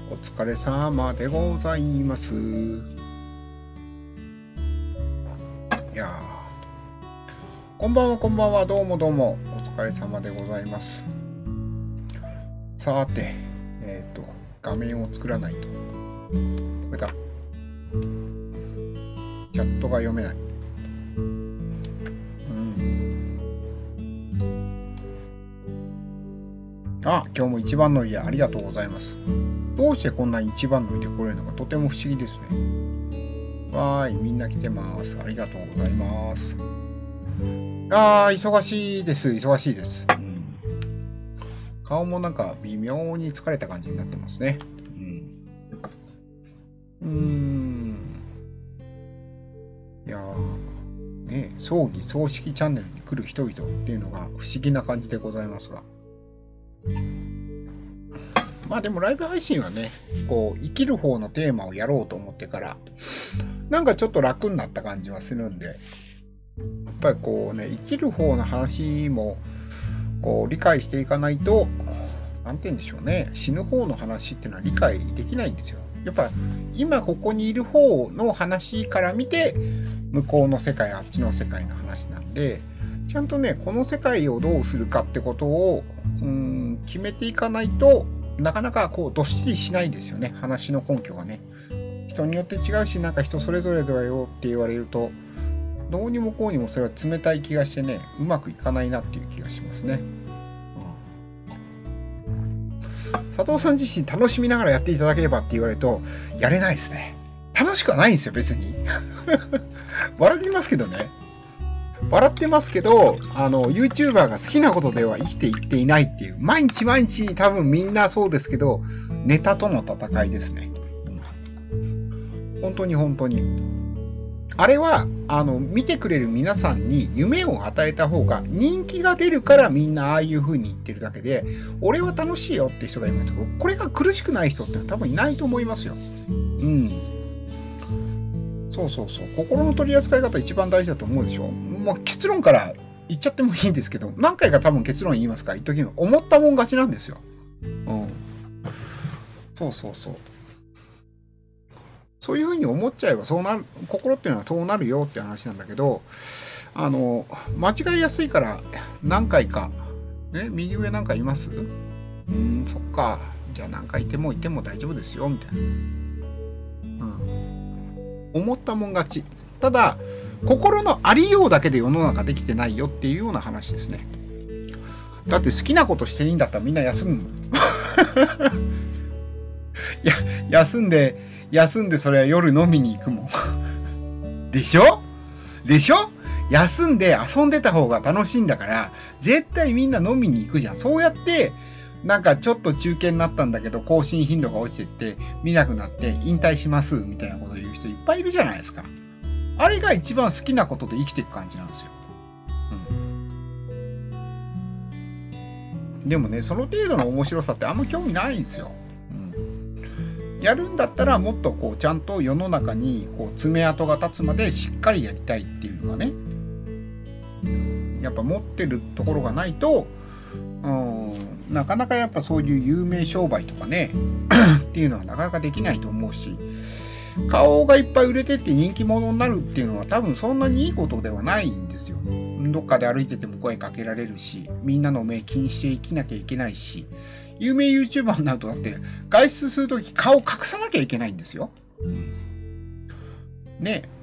お疲れ様でございます。いやこんばんは、こんばんは、どうもどうも、お疲れ様でございます。さて、画面を作らないと。これだ。チャットが読めない。あ、今日も一番乗りでありがとうございます。どうしてこんなに一番乗りで来れるのかとても不思議ですね。わーい、みんな来てます。ありがとうございます。忙しいです。忙しいです。顔もなんか微妙に疲れた感じになってますね。いやー、ね、葬儀葬式チャンネルに来る人々っていうのが不思議な感じでございますが。まあでもライブ配信はね、こう生きる方のテーマをやろうと思ってからなんかちょっと楽になった感じはするんで、やっぱりこうね、生きる方の話もこう理解していかないと、なんて言うんでしょうね、死ぬ方の話っていうのは理解できないんですよ。やっぱ今ここにいる方の話から見て、向こうの世界あっちの世界の話なんで、ちゃんとねこの世界をどうするかってことを決めていかないと、なかなかこうどっしりしないんですよね、話の根拠がね。人によって違うし、なんか人それぞれだよって言われると、どうにもこうにもそれは冷たい気がしてね、うまくいかないなっていう気がしますね。佐藤さん自身楽しみながらやっていただければって言われると、やれないですね。楽しくはないんですよ、別に。笑ってますけどね。笑ってますけど、YouTuber が好きなことでは生きていっていないっていう、毎日毎日多分みんなそうですけど、ネタとの戦いですね。本当に本当に。あれは、見てくれる皆さんに夢を与えた方が人気が出るからみんなああいう風に言ってるだけで、俺は楽しいよって人がいますけど、これが苦しくない人って多分いないと思いますよ。そうそうそう。心の取り扱い方一番大事だと思うでしょ。まあ、結論から言っちゃってもいいんですけど、何回か多分結論言いますから言っときます。思ったもん勝ちなんですよ。そうそうそう。そういうふうに思っちゃえばそうなる、心っていうのはそうなるよって話なんだけど、間違いやすいから何回か、ね、右上なんかいます？そっか。じゃあ何回いても大丈夫ですよ、みたいな。思ったもん勝ち。ただ、心のありようだけで世の中できてないよっていうような話ですね。だって好きなことしていいんだったらみんな休むもん。いや、休んでそれは夜飲みに行くもん。でしょ休んで遊んでた方が楽しいんだから、絶対みんな飲みに行くじゃん。そうやって、なんかちょっと中堅になったんだけど、更新頻度が落ちてって、見なくなって引退します、みたいなこと言う人いっぱいいるじゃないですか。あれが一番好きなことで生きていく感じなんですよ。でもね、その程度の面白さってあんま興味ないんですよ。やるんだったらもっとこうちゃんと世の中にこう爪痕が立つまでしっかりやりたいっていうのがね、やっぱ持ってるところがないと、なかなかやっぱそういう有名商売とかねっていうのはなかなかできないと思うし、顔がいっぱい売れてって人気者になるっていうのは多分そんなにいいことではないんですよ。どっかで歩いてても声かけられるし、みんなの目気にして生きなきゃいけないし、有名 YouTuber になるとだって外出するとき顔隠さなきゃいけないんですよ。ねえ。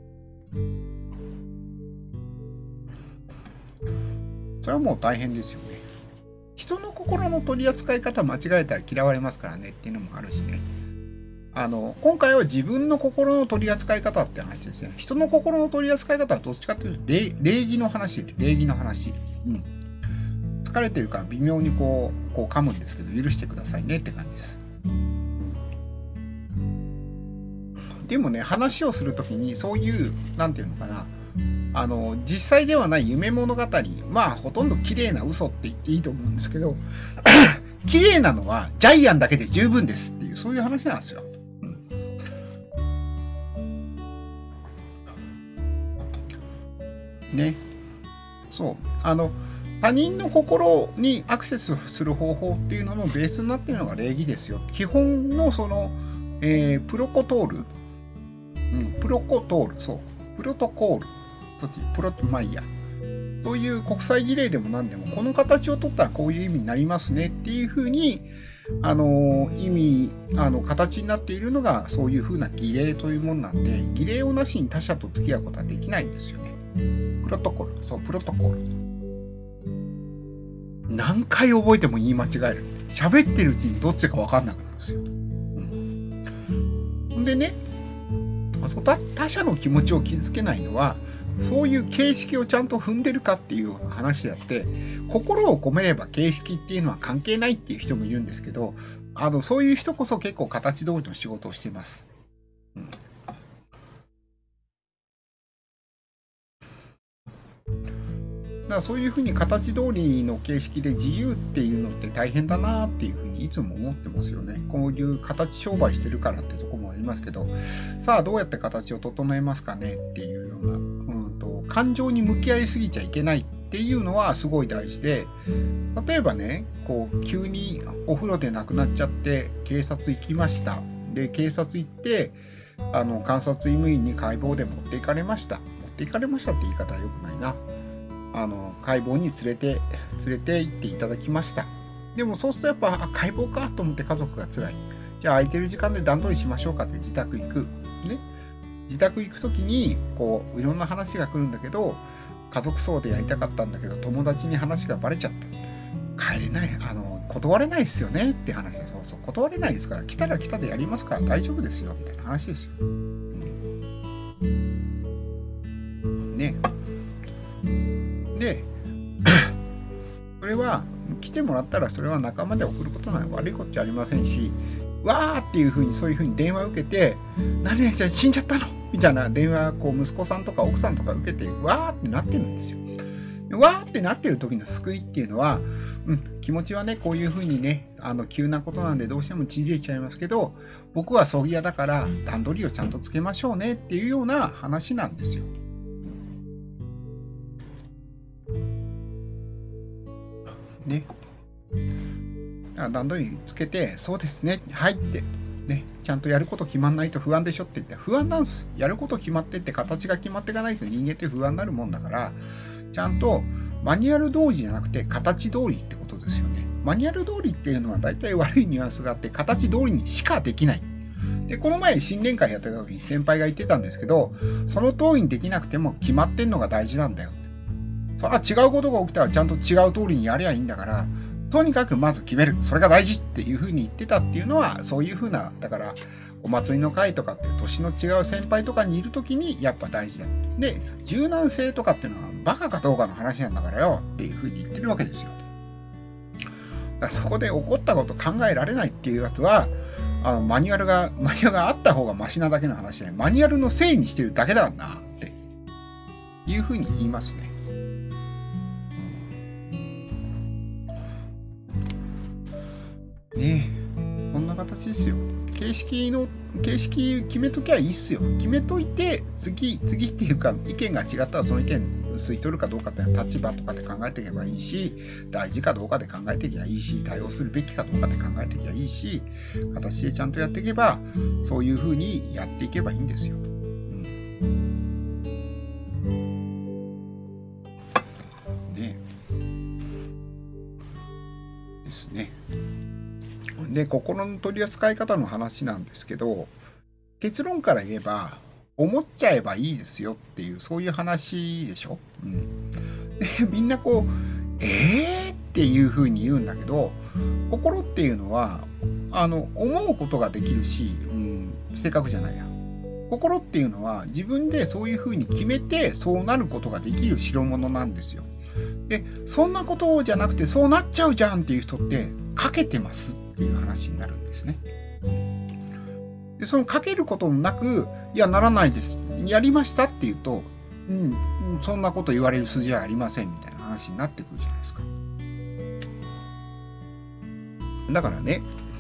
それはもう大変ですよね。人の心の取り扱い方間違えたら嫌われますからねっていうのもあるしね。今回は自分の心の取り扱い方って話ですね。人の心の取り扱い方はどっちかっていうと礼儀の話で、礼儀の話。疲れてるから微妙にこう噛むんですけど、許してくださいねって感じです。でもね、話をするときにそういう、なんていうのかな、実際ではない夢物語、まあほとんど綺麗な嘘って言っていいと思うんですけど、綺麗なのはジャイアンだけで十分ですっていう、そういう話なんですよ。ね。そう。 他人の心にアクセスする方法っていうののベースになっているのが礼儀ですよ。基本のその、プロコトール、プロコトール、そう、プロトコール、まあいいや。そういう国際儀礼でも何でも、この形を取ったらこういう意味になりますねっていうふうに、形になっているのが、そういうふうな儀礼というものなんで、儀礼をなしに他者と付き合うことはできないんですよね。プロトコル、そう、プロトコール。何回覚えても言い間違える。喋ってるうちにどっちか分かんなくなるんですよ。でね、他者の気持ちを傷つけないのは、そういう形式をちゃんと踏んでるかっていう話であって、心を込めれば形式っていうのは関係ないっていう人もいるんですけど、そういう人こそ結構形通りの仕事をしています。だからそういうふうに形通りの形式で自由っていうのって大変だなっていうふうにいつも思ってますよね。こういう形商売してるからってとこもありますけど、さあどうやって形を整えますかねっていうような、感情に向き合いすぎちゃいけないっていうのはすごい大事で、例えばね、こう急にお風呂で亡くなっちゃって警察行きました。で警察行って監察医務員に解剖で持っていかれました。持っていかれましたって言い方は良くないな。解剖に連れて行っていただきました。でもそうするとやっぱ解剖かと思って家族が辛い。じゃあ空いてる時間で段取りしましょうかって自宅行く。ね。自宅行くときにこういろんな話が来るんだけど、家族葬でやりたかったんだけど友達に話がバレちゃった。帰れない、断れないですよねって話で、そう断れないですから、来たら来たでやりますから大丈夫ですよみたいな話ですよ。ね。でそれは来てもらったらそれは仲間で送ることなの悪いことじゃありませんし、わーっていうふうにそういうふうに電話を受けて、何々ちゃん死んじゃったのみたいな電話こう息子さんとか奥さんとか受けてわーってなってるんですよ。わーってなってる時の救いっていうのは、気持ちはねこういうふうにね急なことなんでどうしても縮れちゃいますけど、僕は葬儀屋だから段取りをちゃんとつけましょうねっていうような話なんですよ。ね。段取りつけて、そうですね、はいって、ね、ちゃんとやること決まんないと不安でしょって言って、不安なんです。やること決まってって形が決まっていかないと人間って不安になるもんだから、ちゃんとマニュアル通りじゃなくて形通りってことですよね。マニュアル通りっていうのは大体悪いニュアンスがあって、形通りにしかできない。で、この前新年会やってた時に先輩が言ってたんですけど、その通りにできなくても決まってんのが大事なんだよ。それは違うことが起きたらちゃんと違う通りにやりゃいいんだから、とにかくまず決める。それが大事っていうふうに言ってたっていうのは、そういうふうな、だから、お祭りの会とかっていう年の違う先輩とかにいるときにやっぱ大事だ。で、柔軟性とかっていうのはバカかどうかの話なんだからよっていうふうに言ってるわけですよ。だからそこで起こったこと考えられないっていうやつは、マニュアルがあった方がマシなだけの話で、マニュアルのせいにしてるだけだなっていうふうに言いますね。ねえ、こんな形ですよ。形式決めときゃいいっすよ。決めといて、次っていうか、意見が違ったらその意見吸い取るかどうかっていうのは立場とかで考えていけばいいし、大事かどうかで考えていけばいいし、対応するべきかどうかで考えていけばいいし、形でちゃんとやっていけば、そういうふうにやっていけばいいんですよ。ですね。で、心の取り扱い方の話なんですけど、結論から言えば、思っちゃえばいいですよっていう、そういう話でしょ。でみんなこう、っていうふうに言うんだけど、心っていうのは、思うことができるし、正確じゃないや。心っていうのは自分でそういうふうに決めてそうなることができる代物なんですよ。で、そんなことじゃなくてそうなっちゃうじゃんっていう人ってかけてますっていう話になるんですね。で、そのかけることもなく、いやならないです。やりましたっていうと、そんなこと言われる筋合いありませんみたいな話になってくるじゃないですか。だからね、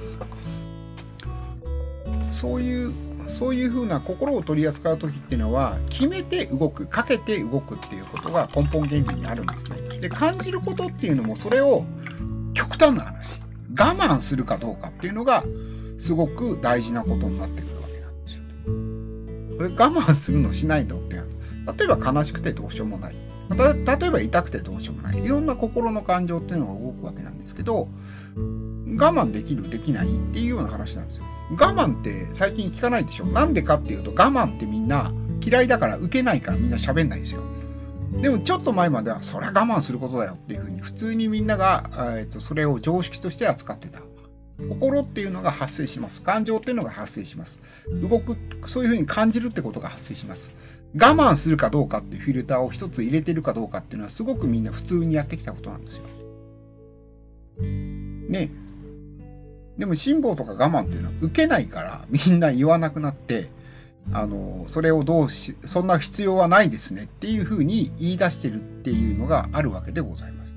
そういうふうな心を取り扱う時っていうのは決めて動く、かけて動くっていうことが根本原理にあるんですね。 で、感じることっていうのも、それを極端な話、我慢するかどうかっていうのが、すごく大事なことになってくるわけなんですよ。我慢するのしないのって、例えば悲しくてどうしようもない。例えば痛くてどうしようもない。いろんな心の感情っていうのが動くわけなんですけど、我慢できる、できないっていうような話なんですよ。我慢って最近聞かないでしょ。なんでかっていうと、我慢ってみんな嫌いだから受けないからみんな喋んないんですよ。でもちょっと前まではそれは我慢することだよっていうふうに普通にみんなが、それを常識として扱ってた。心っていうのが発生します。感情っていうのが発生します。そういうふうに感じるってことが発生します。我慢するかどうかっていうフィルターを一つ入れてるかどうかっていうのはすごくみんな普通にやってきたことなんですよ。ね。でも辛抱とか我慢っていうのは受けないからみんな言わなくなって、それをそんな必要はないですねっていうふうに言い出してるっていうのがあるわけでございます。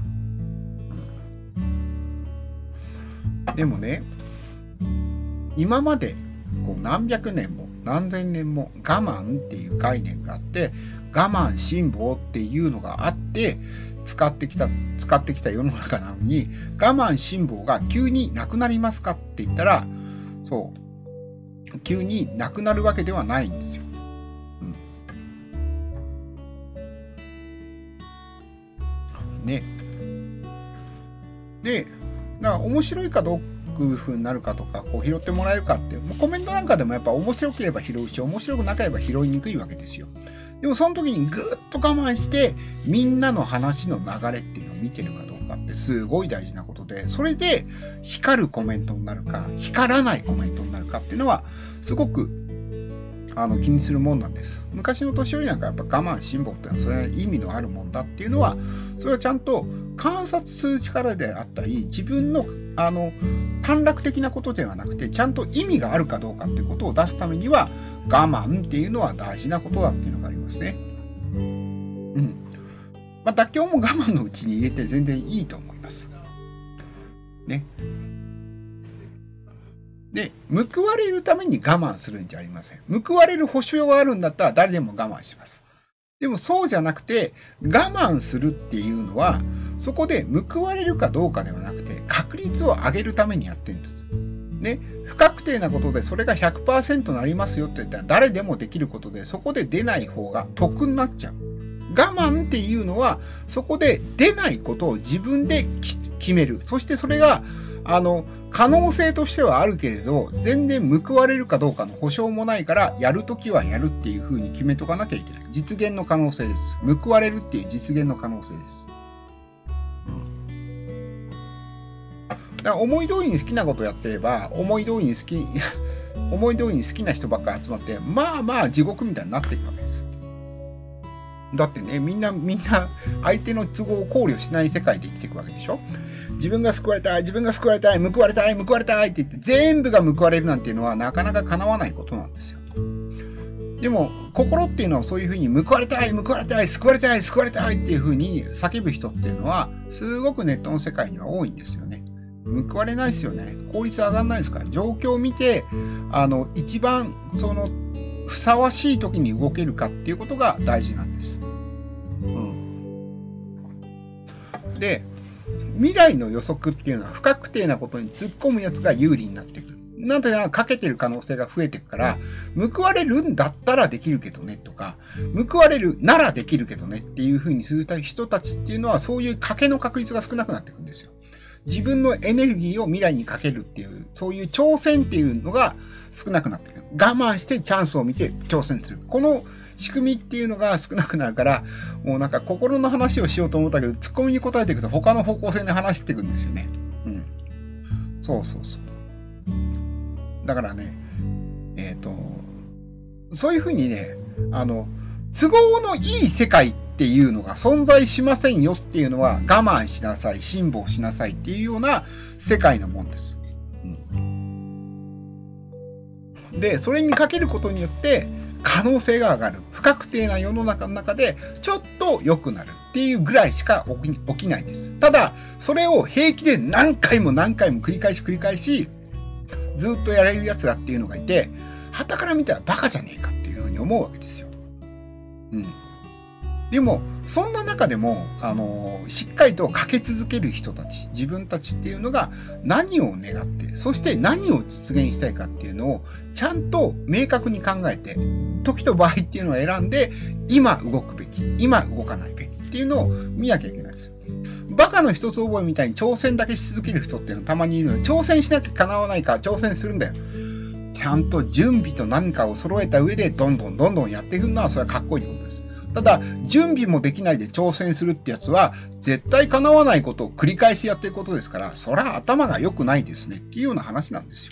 でもね、今までこう何百年も何千年も我慢っていう概念があって、我慢辛抱っていうのがあって使ってきた世の中なのに、我慢辛抱が急になくなりますかって言ったら、そう急になくなるわけではないんですよ。ね。で、だから面白いかどういう風になるかとか、こう拾ってもらえるかって、コメントなんかでもやっぱ面白ければ拾うし、面白くなければ拾いにくいわけですよ。でもその時にぐーっと我慢して、みんなの話の流れっていうのを見てるかどうかってすごい大事なことで、それで光るコメントになるか、光らないコメントになるかっていうのは、すごく気にするもんなんです。昔の年寄りなんかやっぱ我慢辛抱ってそれは意味のあるもんだっていうのは、それはちゃんと観察する力であったり、自分の短絡的なことではなくて、ちゃんと意味があるかどうかっていうことを出すためには、我慢っていうのは大事なことだっていうのがありますね。まあ、妥協も我慢のうちに入れて全然いいと思います。ね。で、報われるために我慢するんじゃありません。報われる保証があるんだったら誰でも我慢します。でもそうじゃなくて、我慢するっていうのは、そこで報われるかどうかではなくて、確率を上げるためにやってるんです。ね、不確定なことでそれが 100% なりますよって言ったら誰でもできることで、そこで出ない方が得になっちゃう。我慢っていうのは、そこで出ないことを自分で決める。そしてそれが、可能性としてはあるけれど、全然報われるかどうかの保証もないから、やるときはやるっていうふうに決めとかなきゃいけない。実現の可能性です。報われるっていう実現の可能性です。だから思い通りに好きなことやってれば、思い通りに好きな人ばっかり集まって、まあまあ地獄みたいになっていくわけです。だってね、みんな相手の都合を考慮しない世界で生きていくわけでしょ。自分が救われたい、報われたいって言って全部が報われるなんていうのはなかなか叶わないことなんですよ。でも心っていうのはそういうふうに報われたい、救われたいっていうふうに叫ぶ人っていうのはすごくネットの世界には多いんですよね。報われないですよね。効率上がんないですから。状況を見て一番ふさわしい時に動けるかっていうことが大事なんです。で、未来の予測っていうのは不確定なことに突っ込むやつが有利になってくる。なんていうのかけてる可能性が増えていくから、報われるんだったらできるけどねとか、報われるならできるけどねっていう風にする人たちっていうのは、そういう賭けの確率が少なくなっていくんですよ。自分のエネルギーを未来にかけるっていう、そういう挑戦っていうのが少なくなってくる。我慢してチャンスを見て挑戦する。この仕組みっていうのが少なくなるから、もうなんか心の話をしようと思ったけど、ツッコミに答えていくと他の方向性に話していくんですよね。そう。だからね、そういうふうにね、都合のいい世界っていうのが存在しませんよっていうのは、我慢しなさい、辛抱しなさいっていうような世界のもんです。で、それにかけることによって、可能性が上がる。不確定な世の中の中で、ちょっと良くなるっていうぐらいしか起きないです。ただ、それを平気で何回も繰り返し、ずっとやれるやつだっていうのがいて、旗から見たらバカじゃねえかっていうふうに思うわけですよ。 でも、そんな中でも、しっかりとかけ続ける人たち、自分たちっていうのが何を願って、そして何を実現したいかっていうのをちゃんと明確に考えて、時と場合っていうのを選んで、今動くべき、今動かないべきっていうのを見なきゃいけないんですよ。バカの一つ覚えみたいに挑戦だけし続ける人っていうのはたまにいるので、挑戦しなきゃ叶わないから挑戦するんだよ。ちゃんと準備と何かを揃えた上で、どんどんやっていくのは、それはかっこいいことです。ただ、準備もできないで挑戦するってやつは、絶対叶わないことを繰り返しやっていくことですから、そりゃ頭が良くないですねっていうような話なんですよ。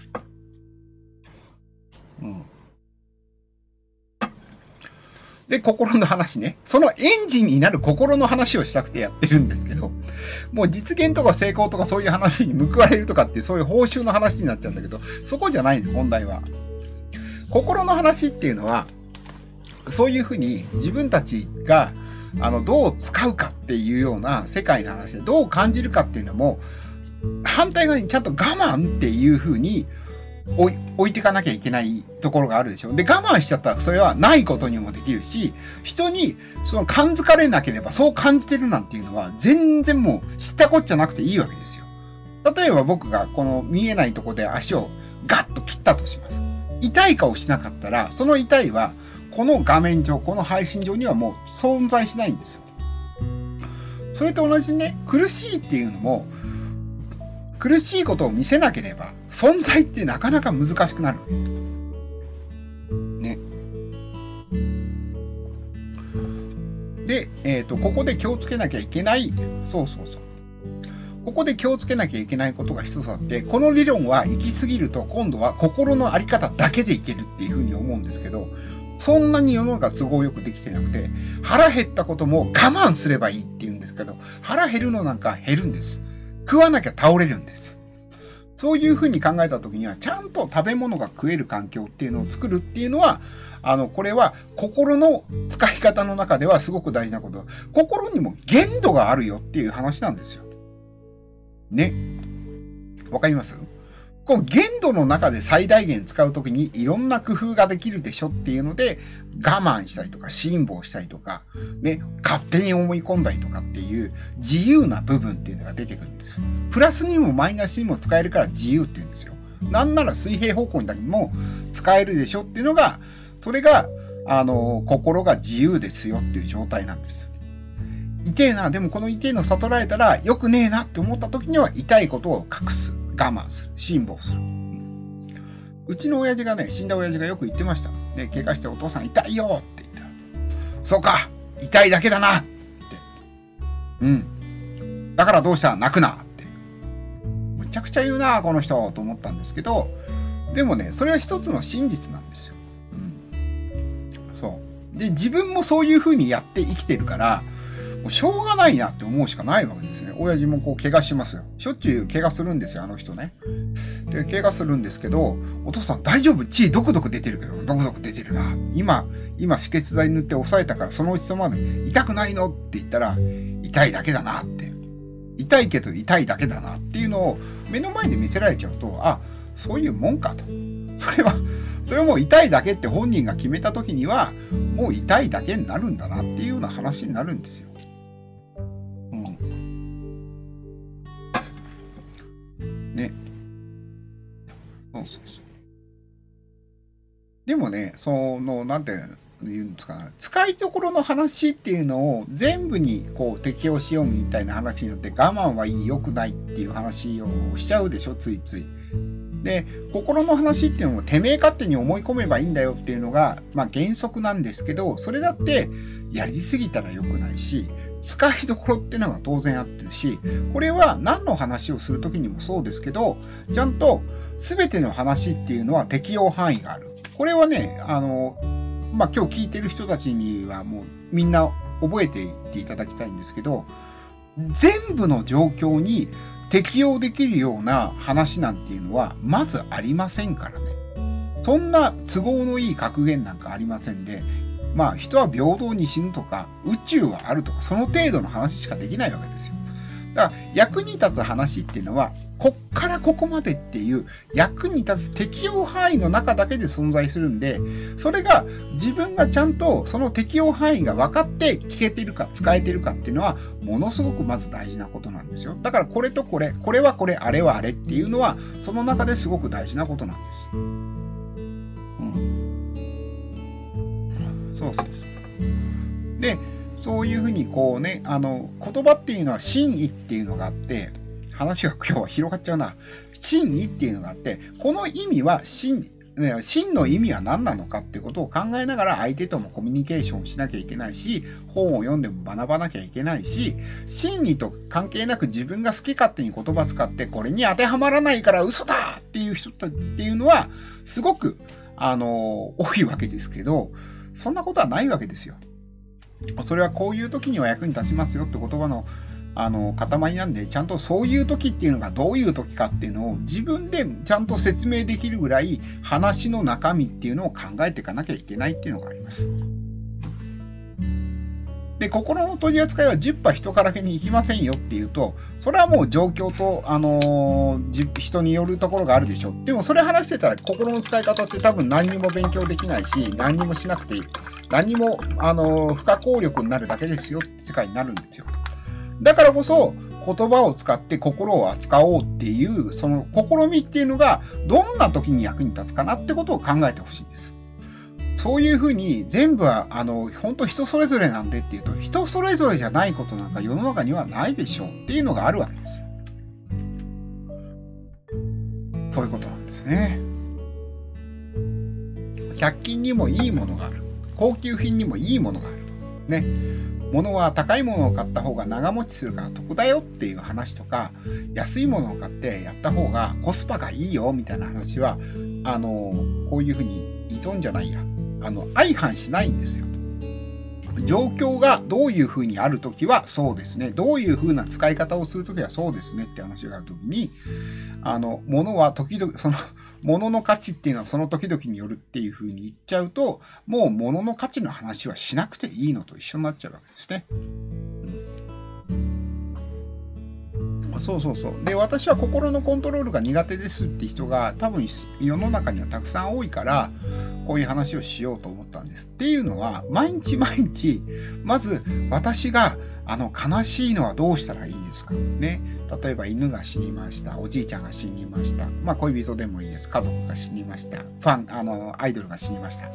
で、心の話ね。そのエンジンになる心の話をしたくてやってるんですけど、もう実現とか成功とかそういう話に報われるとかってそういう報酬の話になっちゃうんだけど、そこじゃないの、問題は。心の話っていうのは、そういうふうに自分たちがどう使うかっていうような世界の話でどう感じるかっていうのも反対側にちゃんと我慢っていうふうに置いていかなきゃいけないところがあるでしょ。で、我慢しちゃったらそれはないことにもできるし、人にその感づかれなければそう感じてるなんていうのは全然もう知ったこっちゃなくていいわけですよ。例えば僕がこの見えないところで足をガッと切ったとします。痛い顔しなかったら、その痛いはこの画面上、この配信上にはもう存在しないんですよ。それと同じね、苦しいっていうのも、苦しいことを見せなければ、存在ってなかなか難しくなる。ね。で、ここで気をつけなきゃいけない、ここで気をつけなきゃいけないことが一つあって、この理論は行き過ぎると、今度は心のあり方だけでいけるっていうふうに思うんですけど、そんなに世の中都合よくできてなくて、腹減ったことも我慢すればいいって言うんですけど、腹減るのなんか減るんです。食わなきゃ倒れるんです。そういうふうに考えたときには、ちゃんと食べ物が食える環境っていうのを作るっていうのは、これは心の使い方の中ではすごく大事なこと。心にも限度があるよっていう話なんですよ。ね。わかります？この限度の中で最大限使うときにいろんな工夫ができるでしょっていうので、我慢したりとか辛抱したりとか、ね、勝手に思い込んだりとかっていう自由な部分っていうのが出てくるんです。プラスにもマイナスにも使えるから自由って言うんですよ。なんなら水平方向にだけも使えるでしょっていうのが、それが、心が自由ですよっていう状態なんです。痛えな、でもこの痛えの悟られたら良くねえなって思った時には痛いことを隠す。我慢する。辛抱する。うちの親父がね、死んだ親父がよく言ってました。で、怪我してお父さん痛いよって言ったら、そうか、痛いだけだなって。うん。だからどうした泣くなって。むちゃくちゃ言うな、この人と思ったんですけど、でもね、それは一つの真実なんですよ。うん。そう。で、自分もそういう風にやって生きてるから、もうしょうがないなって思うしかないわけですね。親父もこう怪我しますよ。しょっちゅう怪我するんですよ、あの人ね。で、怪我するんですけど、お父さん大丈夫？血ドクドク出てるけど、ドクドク出てるな。今止血剤塗って抑えたからそのうちそのまで痛くないのって言ったら、痛いだけだなって。痛いけど痛いだけだなっていうのを目の前で見せられちゃうと、あ、そういうもんかと。それも痛いだけって本人が決めた時には、もう痛いだけになるんだなっていうような話になるんですよ。ね。そう。でもね、なんて言うんですかね、使いどころの話っていうのを全部にこう適用しようみたいな話になって、我慢はいい、良くないっていう話をしちゃうでしょ、ついつい。で、心の話っていうのもてめえ勝手に思い込めばいいんだよっていうのが、まあ原則なんですけど、それだってやりすぎたら良くないし、使いどころっていうのが当然あってるし、これは何の話をするときにもそうですけど、ちゃんと全ての話っていうのは適用範囲がある。これはね、まあ、今日聞いてる人たちにはもうみんな覚えていっていただきたいんですけど、全部の状況に適用できるような話なんていうのはまずありませんからね。そんな都合のいい格言なんかありませんで、まあ人は平等に死ぬとか宇宙はあるとかその程度の話しかできないわけですよ。 だから役に立つ話っていうのは、こっからここまでっていう役に立つ適用範囲の中だけで存在するんで、それが自分がちゃんとその適用範囲が分かって聞けてるか使えてるかっていうのは、ものすごくまず大事なことなんですよ。だからこれとこれ、これはこれ、あれはあれっていうのは、その中ですごく大事なことなんです。そうそうそう。で、そういうふうにこうね、言葉っていうのは真意っていうのがあって、話が今日は広がっちゃうな。真意っていうのがあって、この意味は真の意味は何なのかっていうことを考えながら相手ともコミュニケーションしなきゃいけないし、本を読んでも学ばなきゃいけないし、真意と関係なく自分が好き勝手に言葉使ってこれに当てはまらないから嘘だっていう人っていうのはすごく多いわけですけど、そんなことはないわけですよ。それはこういう時には役に立ちますよって言葉の塊なんで、ちゃんとそういう時っていうのがどういう時かっていうのを自分でちゃんと説明できるぐらい話の中身っていうのを考えていかなきゃいけないっていうのがあります。で、心の取り扱いは10羽人からけに行きませんよっていうと、それはもう状況と、人によるところがあるでしょ。でもそれ話してたら心の使い方って多分何にも勉強できないし、何にもしなくていい。何にも、不可抗力になるだけですよって世界になるんですよ。だからこそ、言葉を使って心を扱おうっていう、その試みっていうのが、どんな時に役に立つかなってことを考えてほしいんです。そういうふうに全部は、本当人それぞれなんでっていうと、人それぞれじゃないことなんか世の中にはないでしょうっていうのがあるわけです。そういうことなんですね。100均にもいいものがある。高級品にもいいものがある。ね。物は高いものを買った方が長持ちするから得だよっていう話とか、安いものを買ってやった方がコスパがいいよみたいな話は、こういうふうに依存じゃないや。相反しないんですよ。状況がどういうふうにあるときはそうですね。どういうふうな使い方をするときはそうですねって話があるときに、物は時々、その、物の価値っていうのはその時々によるっていうふうに言っちゃうと、もう物の価値の話はしなくていいのと一緒になっちゃうわけですね。そうそうそう。で、私は心のコントロールが苦手ですって人が多分世の中にはたくさん多いから、こういう話をしようと思ったんです。っていうのは、毎日毎日、まず私が悲しいのはどうしたらいいですかね。例えば犬が死にました。おじいちゃんが死にました。まあ恋人でもいいです。家族が死にました。アイドルが死にました。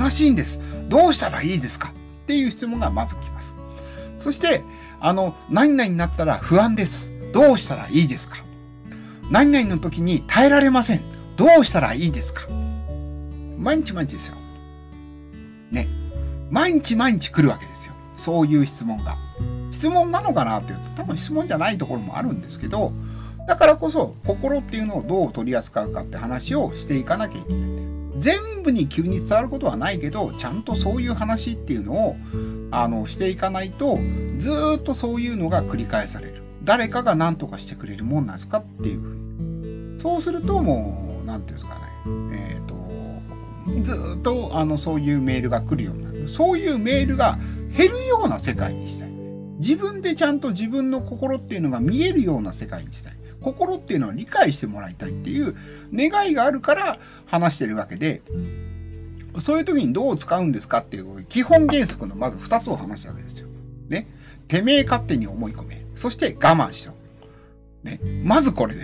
悲しいんです。どうしたらいいですかっていう質問がまず来ます。そして、何々になったら不安です。どうしたらいいですか？何々の時に耐えられません。どうしたらいいですか？毎日毎日ですよ。ね。毎日毎日来るわけですよ。そういう質問が。質問なのかなって言うと多分質問じゃないところもあるんですけど、だからこそ心っていうのをどう取り扱うかって話をしていかなきゃいけない。全部に急に伝わることはないけど、ちゃんとそういう話っていうのをしていかないと、ずーっとそういうのが繰り返される。誰かが何とかしてくれるもんなんですかっていうふうに。そうするともう、なんていうんですかね。ずーっとそういうメールが来るようになる。そういうメールが減るような世界にしたい。自分でちゃんと自分の心っていうのが見えるような世界にしたい。心っていうのは理解してもらいたいっていう願いがあるから話してるわけで、そういう時にどう使うんですかっていう基本原則のまず2つを話したわけですよ。ね。てめえ勝手に思い込め。そして我慢しろ。ね。まずこれです。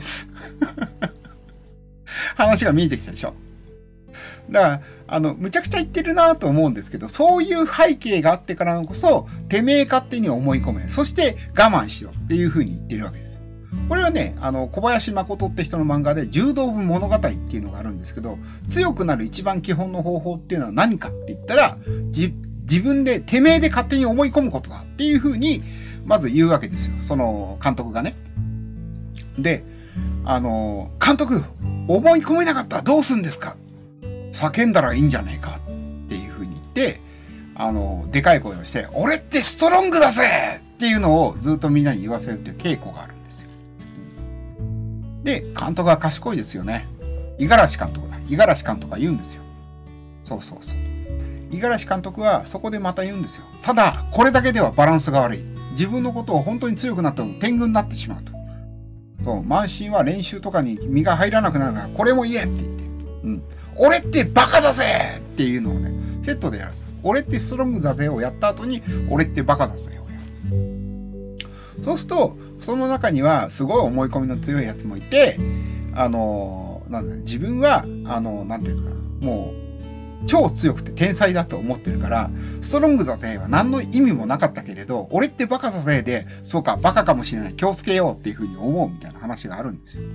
話が見えてきたでしょ。だから、むちゃくちゃ言ってるなと思うんですけど、そういう背景があってからこそ、てめえ勝手に思い込め。そして我慢しろっていうふうに言ってるわけです。これはね、小林誠って人の漫画で柔道部物語っていうのがあるんですけど、強くなる一番基本の方法っていうのは何かって言ったら、自分で、てめえで勝手に思い込むことだっていうふうに、まず言うわけですよ。その監督がね。で、監督、思い込めなかったらどうするんですか？叫んだらいいんじゃねえかっていうふうに言って、でかい声をして、俺ってストロングだぜっていうのをずっとみんなに言わせるっていう稽古があるんですよ。で、監督は賢いですよね。五十嵐監督だ。五十嵐監督が言うんですよ。そう五十嵐監督はそこでまた言うんですよ。ただ、これだけではバランスが悪い。 自分のことを本当に強くなったら天狗になってしまうと。そう、慢心は練習とかに身が入らなくなるから、これも言えって言って。うん。俺ってバカだぜっていうのをね、セットでやる。俺ってストロングだぜをやった後に、俺ってバカだぜをやる。そうすると、その中にはすごい思い込みの強いやつもいて、なんだ、自分は、なんていうのかな、もう、超強くて天才だと思ってるから、ストロングだぜは何の意味もなかったけれど、俺ってバカだぜで、そうか、バカかもしれない、気をつけようっていうふうに思うみたいな話があるんですよ。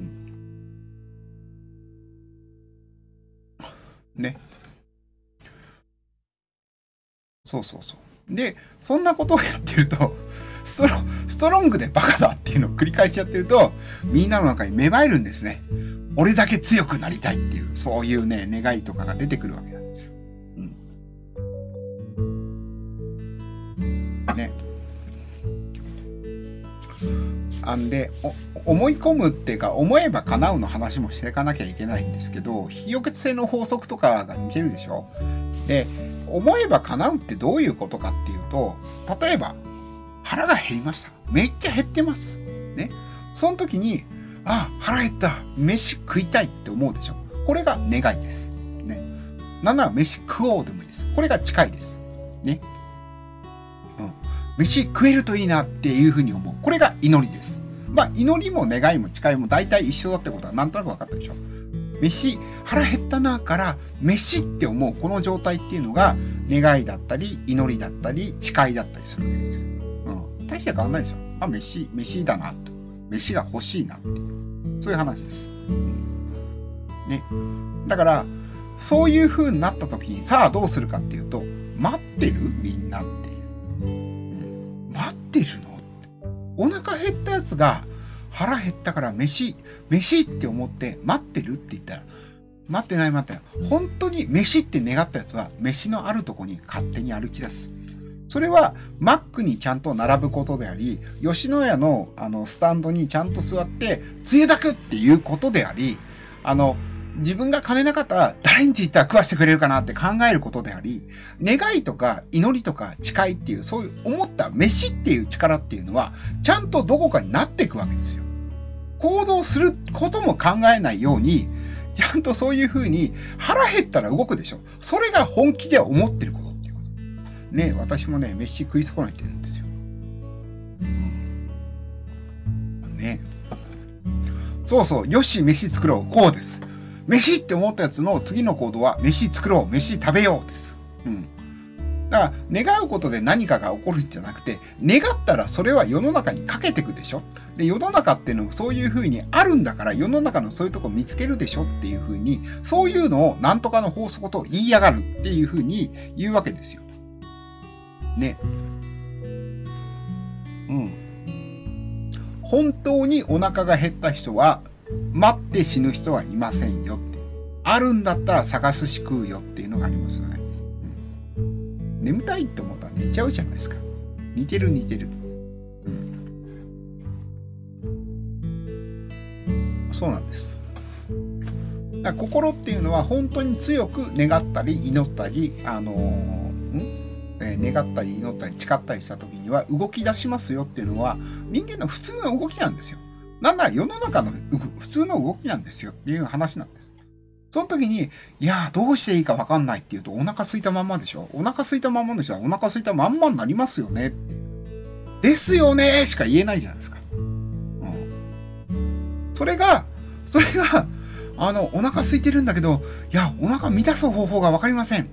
ね。そうそうそう。で、そんなことをやってると、ストロングでバカだっていうのを繰り返しやってると、みんなの中に芽生えるんですね。俺だけ強くなりたいっていう、そういうね、願いとかが出てくるわけなんです。うん。ね。で、思い込むっていうか、思えば叶うの話もしていかなきゃいけないんですけど、非予決性の法則とかが似てるでしょ。で、思えば叶うってどういうことかっていうと、例えば、腹が減りました。めっちゃ減ってます。ね。その時に、あ、腹減った。飯食いたいって思うでしょ。これが願いです。ね。なんなら飯食おうでもいいです。これが近いです。ね。うん。飯食えるといいなっていうふうに思う。これが祈りです。まあ、祈りも願いも誓いも大体一緒だってことはなんとなく分かったでしょ。飯、腹減ったなから飯って思うこの状態っていうのが願いだったり祈りだったり誓いだったりするわけです。うん。大して変わんないですよ。あ、飯だなと。飯が欲しいなっていう。そういう話です。ね。だから、そういう風になった時にさあどうするかっていうと、待ってるみんなっていう。うん、待ってるのお腹減ったやつが腹減ったから飯って思って待ってるって言ったら、待ってない。本当に飯って願ったやつは飯のあるとこに勝手に歩き出す。それはマックにちゃんと並ぶことであり、吉野家のスタンドにちゃんと座ってつゆだくっていうことであり、自分が金なかったら誰に言ったら食わしてくれるかなって考えることであり、願いとか祈りとか誓いっていうそういう思った飯っていう力っていうのはちゃんとどこかになっていくわけですよ。行動することも考えないように、ちゃんとそういうふうに腹減ったら動くでしょ。それが本気で思ってることっていうこと。ね、私もね、飯食い損ねてるんですよ。ね。そうそう、よし、飯作ろう。こうです。飯って思ったやつの次の行動は、飯作ろう。飯食べようです。うん。だから、願うことで何かが起こるんじゃなくて、願ったらそれは世の中にかけてくでしょ。で、世の中っていうのもそういう風にあるんだから、世の中のそういうとこ見つけるでしょっていう風に、そういうのをなんとかの法則と言いやがるっていう風に言うわけですよ。ね。うん。本当にお腹が減った人は、待って死ぬ人はいませんよって。あるんだったら探すし食うよっていうのがありますよね。うん、眠たいって思ったら寝ちゃうじゃないですか。似てる。うん、そうなんです。だから心っていうのは本当に強く願ったり祈ったり、願ったり祈ったり誓ったりした時には動き出しますよっていうのは人間の普通の動きなんですよ。なんなら世の中の普通の動きなんですよっていう話なんです。その時に、いや、どうしていいか分かんないっていうと、お腹空いたまんまでしょ。お腹空いたまんまでしょ。お腹空いたまんまになりますよねって。ですよねしか言えないじゃないですか。うん。それが、お腹空いてるんだけど、いや、お腹満たす方法が分かりません。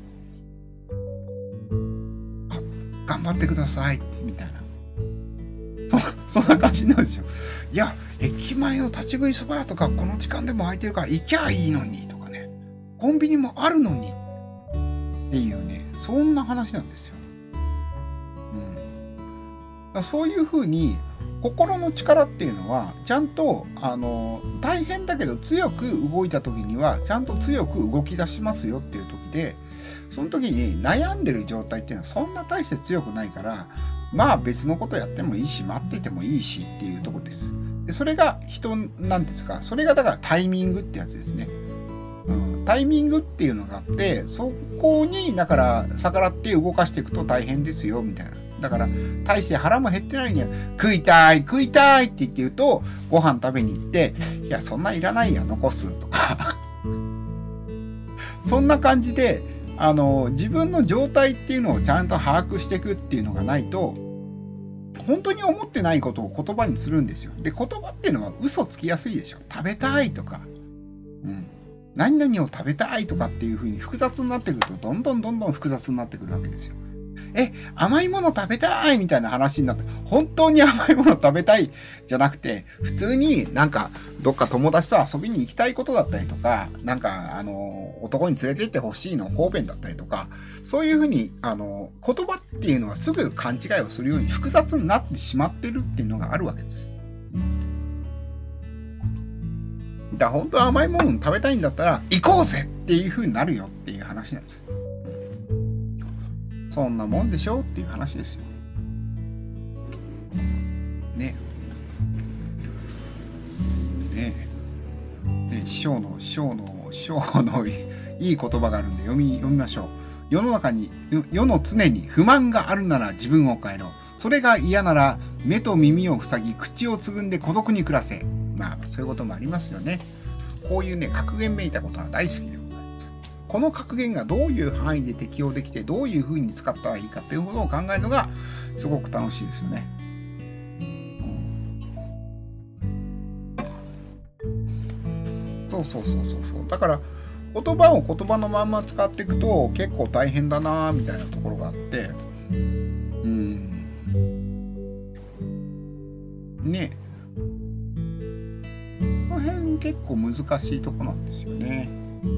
頑張ってください。みたいな。そんな感じになるでしょ。いや、駅前の立ち食いそば屋とかこの時間でも空いてるから行きゃいいのにとかね。コンビニもあるのにっていうね、そんな話なんですよ。うん。そういうふうに心の力っていうのはちゃんと大変だけど強く動いた時にはちゃんと強く動き出しますよっていう時で、その時に悩んでる状態っていうのはそんな大して強くないから、まあ別のことやってもいいし待っててもいいしっていうとこです。でそれが人なんですか、それがだからタイミングってやつですね。うん、タイミングっていうのがあって、そこにだから逆らって動かしていくと大変ですよみたいな。だだから、大して腹も減ってないのに、食いたい、食いたいって言うと、ご飯食べに行って、いや、そんないらないや、残すとか。そんな感じで、自分の状態っていうのをちゃんと把握していくっていうのがないと、本当に思ってないことを言葉にするんですよ。で、言葉っていうのは嘘つきやすいでしょ。食べたいとか、何々を食べたいとかっていう風に複雑になってくると、どんどん複雑になってくるわけですよ。甘いもの食べたいみたいな話になって、本当に甘いもの食べたいじゃなくて、普通になんかどっか友達と遊びに行きたいことだったりとか、なんか男に連れて行ってほしいの方便だったりとか、そういうふうに言葉っていうのはすぐ勘違いをするように複雑になってしまってるっていうのがあるわけです。だから本当は甘いもの食べたいんだったら行こうぜっていうふうになるよっていう話なんです。そんなもんでしょっていう話ですよ。ね。師匠のいい言葉があるんで読みましょう。世の常に不満があるなら自分を変えろ。それが嫌なら目と耳を塞ぎ口をつぐんで孤独に暮らせ。まあそういうこともありますよね。こういうね格言めいたことは大好きでございます。この格言がどういう範囲で適用できてどういうふうに使ったらいいかっていうことを考えるのがすごく楽しいですよね。そう。だから言葉を言葉のまんま使っていくと結構大変だなみたいなところがあって、ね。この辺結構難しいとこなんですよね。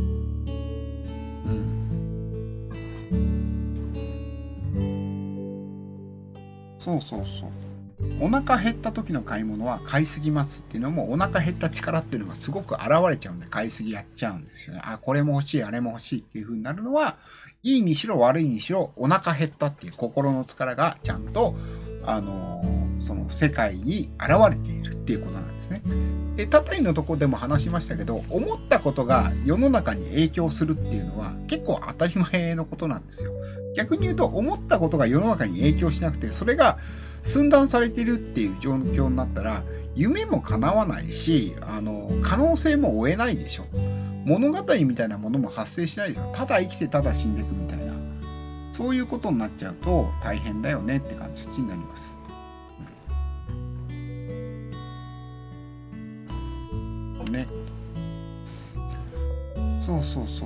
そう。お腹減った時の買い物は買いすぎますっていうのもお腹減った力っていうのがすごく現れちゃうんで買いすぎやっちゃうんですよね。これも欲しいあれも欲しいっていう風になるのはいいにしろ悪いにしろお腹減ったっていう心の力がちゃんとその世界に現れているっていうことなんですね。で、他体のところでも話しましたけど、思ったことが世の中に影響するっていうのは結構当たり前のことなんですよ。逆に言うと思ったことが世の中に影響しなくてそれが寸断されているっていう状況になったら夢も叶わないし可能性も追えないでしょ。物語みたいなものも発生しないでしょ。ただ生きてただ死んでいくみたいなそういうことになっちゃうと大変だよねって感じになります。ね。そう。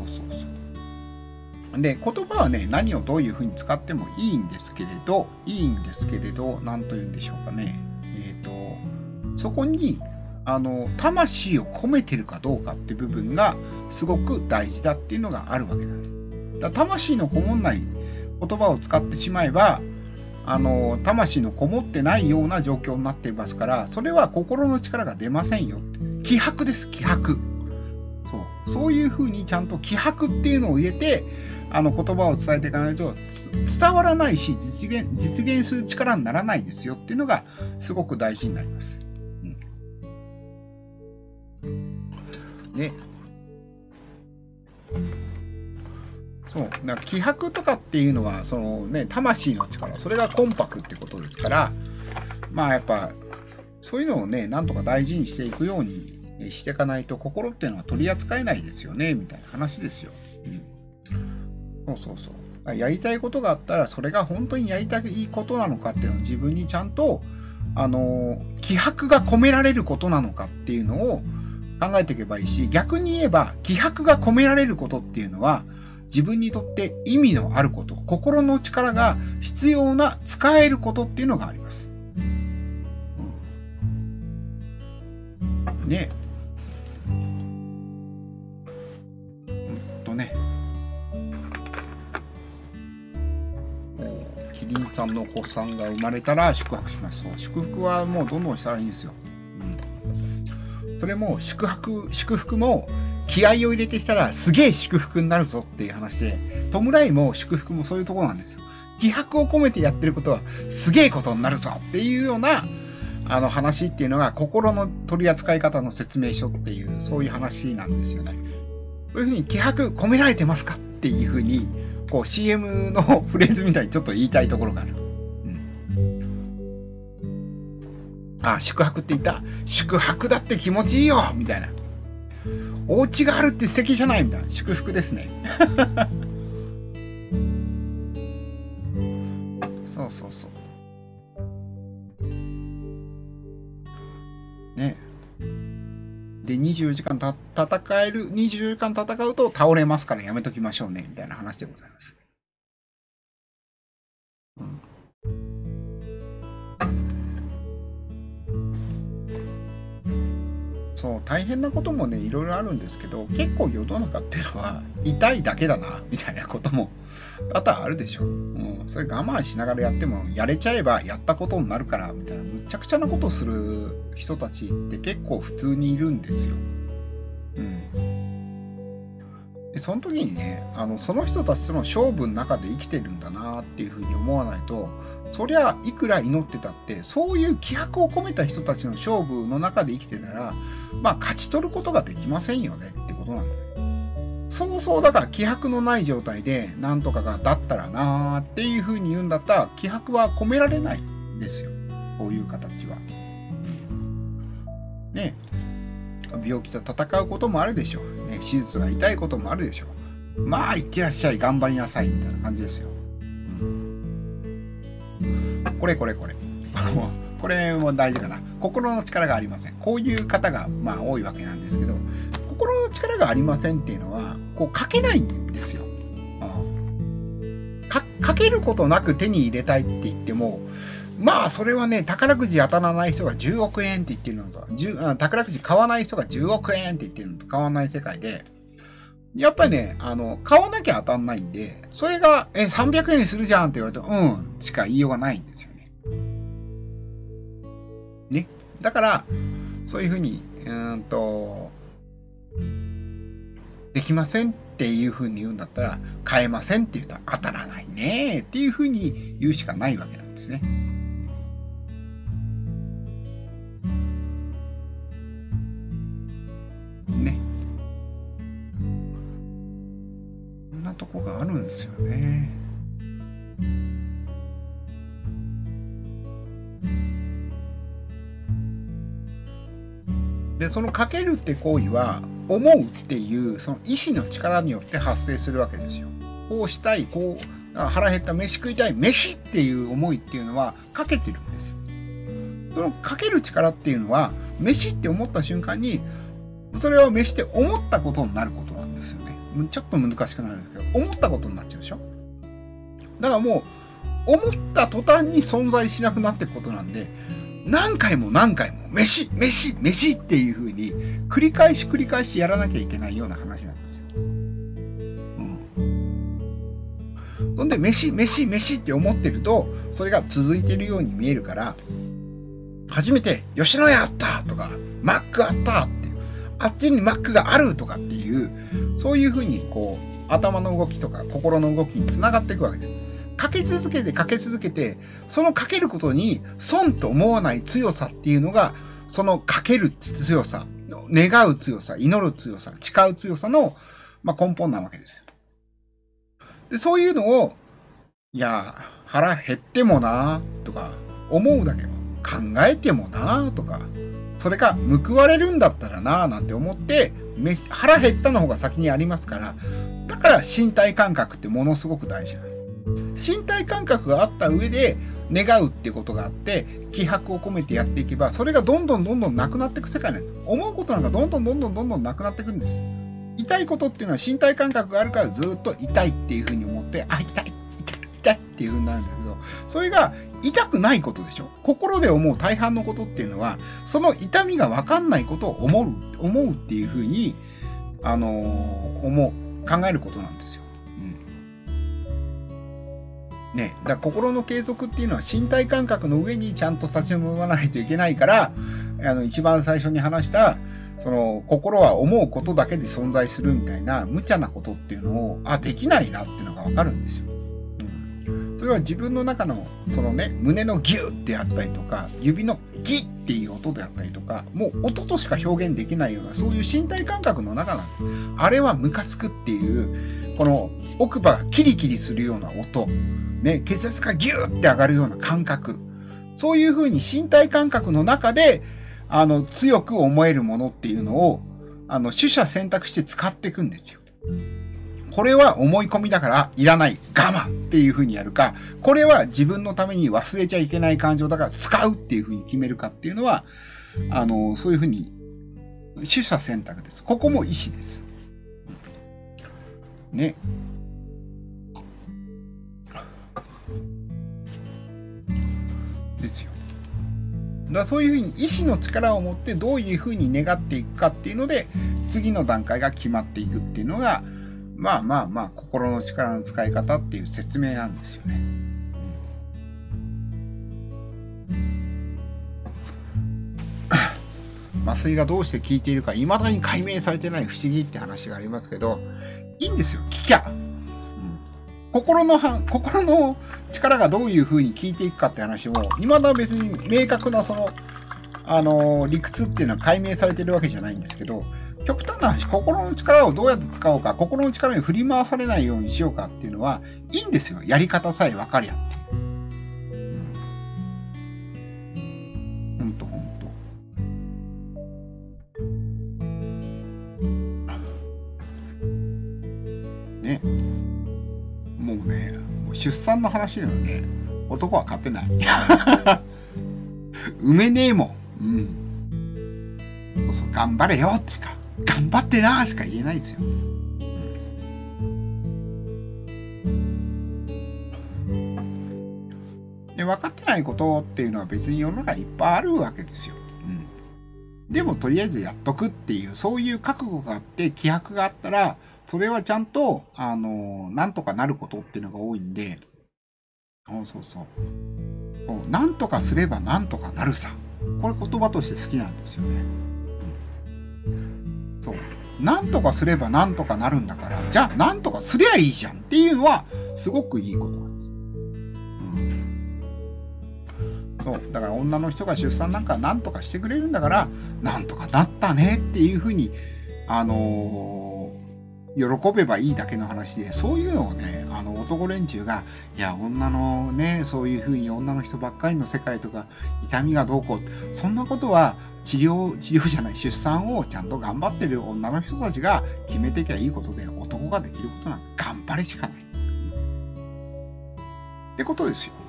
で、言葉はね、何をどういうふうに使ってもいいんですけれど、何と言うんでしょうかね。そこに、魂を込めてるかどうかって部分がすごく大事だっていうのがあるわけなんです。だから魂のこもんない言葉を使ってしまえば、魂のこもってないような状況になっていますから、それは心の力が出ませんよ。気迫です、気迫。そういうふうにちゃんと気迫っていうのを入れて、言葉を伝えていかないと伝わらないし、実現する力にならないですよっていうのがすごく大事になります。ね。だから気迫とかっていうのは魂の力、それが魂魄ってことですから、まあやっぱそういうのをねなんとか大事にしていくようにしていかないと心っていうのは取り扱えないですよねみたいな話ですよ。そう。やりたいことがあったらそれが本当にやりたいことなのかっていうのを自分にちゃんと気迫が込められることなのかっていうのを考えていけばいいし、逆に言えば気迫が込められることっていうのは自分にとって意味のあること、心の力が必要な使えることっていうのがあります。ね。キリンさんのお子さんが生まれたら宿泊します。祝福はもうどんどんしたらいいんですよ。それも祝福も気合を入れてしたらすげえ祝福になるぞっていう話で、弔いも祝福もそういうところなんですよ。気迫を込めてやってることはすげえことになるぞっていうような話っていうのが心の取り扱い方の説明書っていうそういう話なんですよね。そういうふうに気迫込められてますかっていうふうにこう CM のフレーズみたいにちょっと言いたいところがある。 あ、宿泊って言った。宿泊だって気持ちいいよみたいな。お家があるって素敵じゃないみたいな。祝福ですね。そうそうそう。ね。で、24時間戦える、24時間戦うと倒れますからやめときましょうね、みたいな話でございます。うん、そう、大変なこともね、いろいろあるんですけど、結構世の中っていうのは痛いだけだな、みたいなことも多々あるでしょ。うん、それ我慢しながらやっても、やれちゃえばやったことになるから、みたいな、むちゃくちゃなことをする人たちって結構普通にいるんですよ。うん。で、その時にね、その人たちとの勝負の中で生きてるんだなっていうふうに思わないと、そりゃいくら祈ってたって、そういう気迫を込めた人たちの勝負の中で生きてたら、まあ勝ち取ることができませんよねってことなんだよ。そうそう、だから気迫のない状態でなんとかがだったらなーっていうふうに言うんだったら、気迫は込められないんですよ。こういう形は。ね。病気と戦うこともあるでしょう。ね、手術が痛いこともあるでしょう。まあ、いってらっしゃい、頑張りなさい、みたいな感じですよ。うん、これ。これも大事かな。心の力がありません。こういう方が、まあ、多いわけなんですけど、心の力がありませんっていうのは、こう、書けないんですよ。書けることなく手に入れたいって言っても、まあ、それはね、宝くじ当たらない人が10億円って言ってるのと、宝くじ買わない人が10億円って言ってるのと変わらない世界で、やっぱりね、買わなきゃ当たんないんで、それが、300円するじゃんって言われて、しか言いようがないんですよね。ね。だから、そういうふうに、できませんっていうふうに言うんだったら、買えませんって言ったら当たらないねっていうふうに言うしかないわけなんですね。ね。こんなとこがあるんですよね。で、そのかけるって行為は、思うっていうその意志の力によって発生するわけですよ。こうしたい、こう腹減った飯食いたい、飯っていう思いっていうのはかけてるんです。そのかける力っていうのは飯って思った瞬間にそれは飯って思ったことになることなんですよね。ちょっと難しくなるんですけど、思ったことになっちゃうでしょ。だからもう思った途端に存在しなくなっていくことなんで、何回も飯っていう風に繰り返しやらなきゃいけないような話なんですよ。そんで飯って思ってるとそれが続いてるように見えるから、初めて吉野家あったとかマックあったってあっちにマックがあるとかっていう、そういう風にこう頭の動きとか心の動きにつながっていくわけです。かけ続けて、そのかけることに損と思わない強さっていうのが、そのかける強さ、願う強さ、祈る強さ、誓う強さの、根本なわけですよ。で、そういうのを、いや、腹減ってもなとか、思うだけ、考えてもなとか、それが報われるんだったらななんて思って、腹減ったの方が先にありますから、だから身体感覚ってものすごく大事なんです。身体感覚があった上で願うってことがあって気迫を込めてやっていけば、それがどんどんなくなっていく世界なんです。思うことなんかどんどんなくなっていくんです。痛いことっていうのは身体感覚があるからずっと痛いっていうふうに思って、痛いっていうふうになるんだけど、それが痛くないことでしょ。心で思う大半のことっていうのはその痛みが分かんないことを思うっていうふうに考えることなんですよ。ね、だから心の継続っていうのは身体感覚の上にちゃんと立ち向かないといけないから、一番最初に話したその心は思うことだけで存在するみたいな無茶なことっていうのをできないなっていうのが分かるんですよ。それは自分の中のそのね、胸のギュッてあったりとか指のギッっていう音であったりとか、もう音としか表現できないようなそういう身体感覚の中なんです。あれはムカつくっていうこの奥歯がキリキリするような音ね、血圧がギューって上がるような感覚、 そういうふうに身体感覚の中で、強く思えるものっていうのを、取捨選択して使っていくんですよ。これは思い込みだからいらない、我慢っていうふうにやるか、これは自分のために忘れちゃいけない感情だから使うっていうふうに決めるかっていうのは、そういうふうに、取捨選択です。ここも意思です。ね。ですよ。だからそういうふうに意志の力を持ってどういうふうに願っていくかっていうので、次の段階が決まっていくっていうのが、心の力の使い方っていう説明なんですよね。麻酔がどうして効いているか未だに解明されてない不思議って話がありますけど、いいんですよ、聞きゃ。心の力がどういう風に効いていくかって話も、未だ別に明確な理屈っていうのは解明されてるわけじゃないんですけど、極端な話、心の力をどうやって使おうか、心の力に振り回されないようにしようかっていうのは、いいんですよ。やり方さえ分かりゃって。ほんと。ね。もうね、出産の話ではね、男は勝てない。産めねえもん。そうそう、頑張れよっていうか、頑張ってなしか言えないですよ。で、分かってないことっていうのは別に世の中いっぱいあるわけですよ。でもとりあえずやっとくっていう、そういう覚悟があって、気迫があったら、それはちゃんと、なんとかなることっていうのが多いんで、なんとかすればなんとかなるさ。これ言葉として好きなんですよね。なんとかすればなんとかなるんだから、じゃあなんとかすりゃいいじゃんっていうのは、すごくいいことなんです。だから女の人が出産なんかなんとかしてくれるんだから、なんとかなったねっていうふうに、喜べばいいだけの話で、そういうのをね、男連中が、いや、女のね、そういうふうに女の人ばっかりの世界とか、痛みがどうこう、そんなことは治療じゃない、出産をちゃんと頑張ってる女の人たちが決めていきゃいいことで、男ができることなんか頑張りしかない。ってことですよ。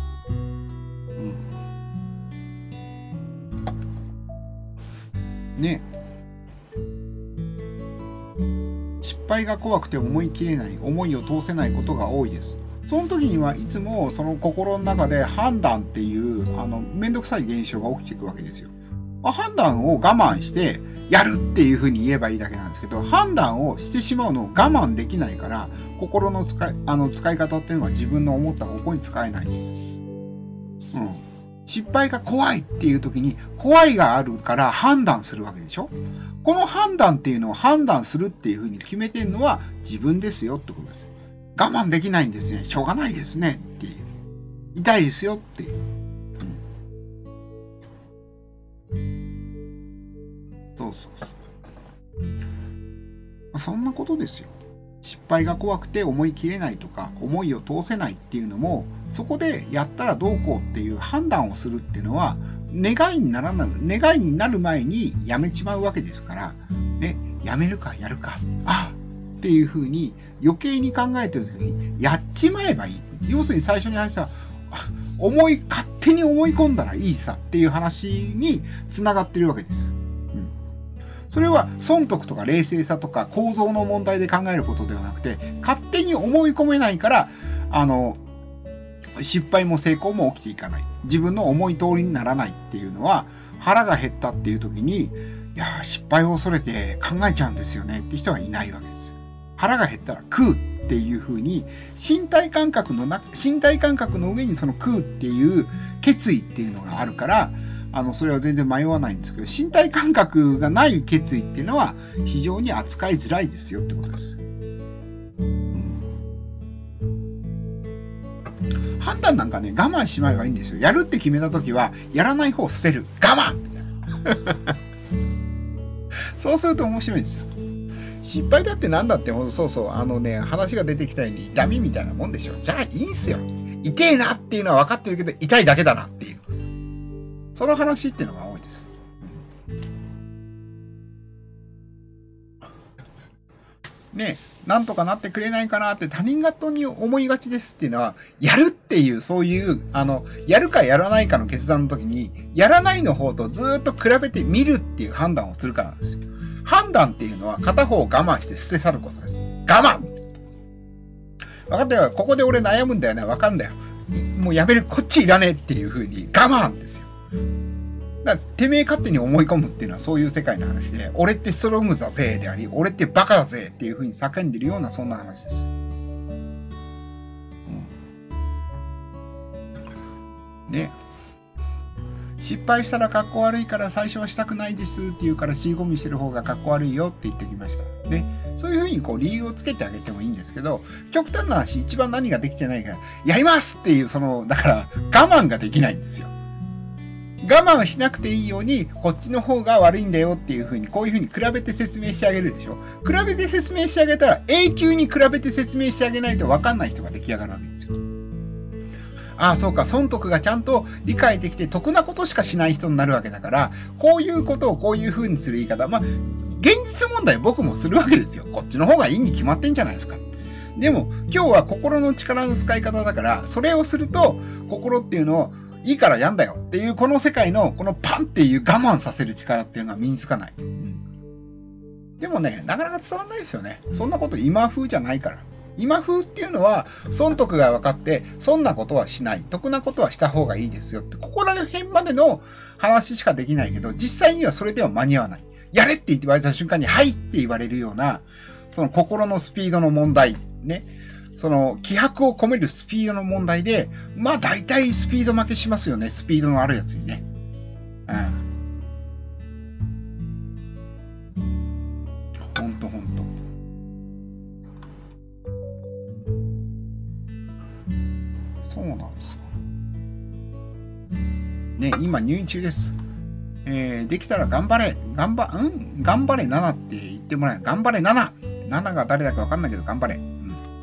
ね。失敗が怖くて思い切れない、思いを通せないことが多いです。その時にはいつもその心の中で判断っていうめんどくさい現象が起きていくわけですよ。判断を我慢してやるっていうふうに言えばいいだけなんですけど、判断をしてしまうのを我慢できないから、心の使い方っていうのは自分の思った方向に使えないんです。失敗が怖いっていう時に、怖いがあるから判断するわけでしょ。この判断っていうのを判断するっていうふうに決めてるのは自分ですよってことです。我慢できないんですね。しょうがないですねっていう。痛いですよっていう。そんなことですよ。失敗が怖くて思い切れないとか、思いを通せないっていうのも、そこでやったらどうこうっていう判断をするっていうのは、願いになる前にやめちまうわけですから、ね、やめるかやるか、っていうふうに余計に考えてる時にやっちまえばいい。要するに最初に話した勝手に思い込んだらいいさっていう話に繋がってるわけです。それは損得とか冷静さとか構造の問題で考えることではなくて、勝手に思い込めないから、失敗も成功も起きていかない。自分の思い通りにならないっていうのは、腹が減ったっていう時に、いや、失敗を恐れて考えちゃうんですよねって人はいないわけです。腹が減ったら食うっていう風に、身体感覚の上にその食うっていう決意っていうのがあるから、それは全然迷わないんですけど、身体感覚がない決意っていうのは非常に扱いづらいですよってことです。判断なんかね、我慢しまえばいいんですよ。やるって決めたときは、やらない方を捨てる。我慢みたいな。そうすると面白いんですよ。失敗だってなんだって、話が出てきたように痛みみたいなもんでしょ。じゃあいいんすよ。痛えなっていうのは分かってるけど、痛いだけだなっていう。 その話っていうのが多いです。ね、なんとかなってくれないかなって他人事に思いがちですっていうのは、やるっていう、そういう、やるかやらないかの決断の時に、やらないの方とずーっと比べてみるっていう判断をするからなんですよ。判断っていうのは片方を我慢して捨て去ることです。我慢分かったよ。ここで俺悩むんだよね。分かんだよ。もうやめる。こっちいらねえっていう風に我慢ですよ。だからてめえ勝手に思い込むっていうのはそういう世界の話で、俺ってストロングだぜであり、俺ってバカだぜっていう風に叫んでるようなそんな話です。ね。失敗したらかっこ悪いから最初はしたくないですって言うから尻込みしてる方がかっこ悪いよって言ってきました。ね。そういう風にこう理由をつけてあげてもいいんですけど、極端な話、一番何ができてないから、やりますっていう、だから我慢ができないんですよ。我慢しなくていいように、こっちの方が悪いんだよっていう風に、こういう風に比べて説明してあげるでしょ。比べて説明してあげたら、永久に比べて説明してあげないと分かんない人が出来上がるわけですよ。ああ、そうか、損得がちゃんと理解できて得なことしかしない人になるわけだから、こういうことをこういう風にする言い方、現実問題僕もするわけですよ。こっちの方がいいに決まってんじゃないですか。でも、今日は心の力の使い方だから、それをすると、心っていうのを、いいからやんだよっていう、この世界の、このパンっていう我慢させる力っていうのは身につかない。でもね、なかなか伝わんないですよね。そんなこと今風じゃないから。今風っていうのは、損得が分かって、損なことはしない。得なことはした方がいいですよって、ここら辺までの話しかできないけど、実際にはそれでは間に合わない。やれって言われた瞬間に、はいって言われるような、その心のスピードの問題、ね。その気迫を込めるスピードの問題で、大体スピード負けしますよね。スピードのあるやつにね。ほんと。そうなんですよ。ね、今入院中です。できたら頑張れ。頑張れ7って言ってもらえ。頑張れ 7! 7が誰だかわかんないけど頑張れ。ね。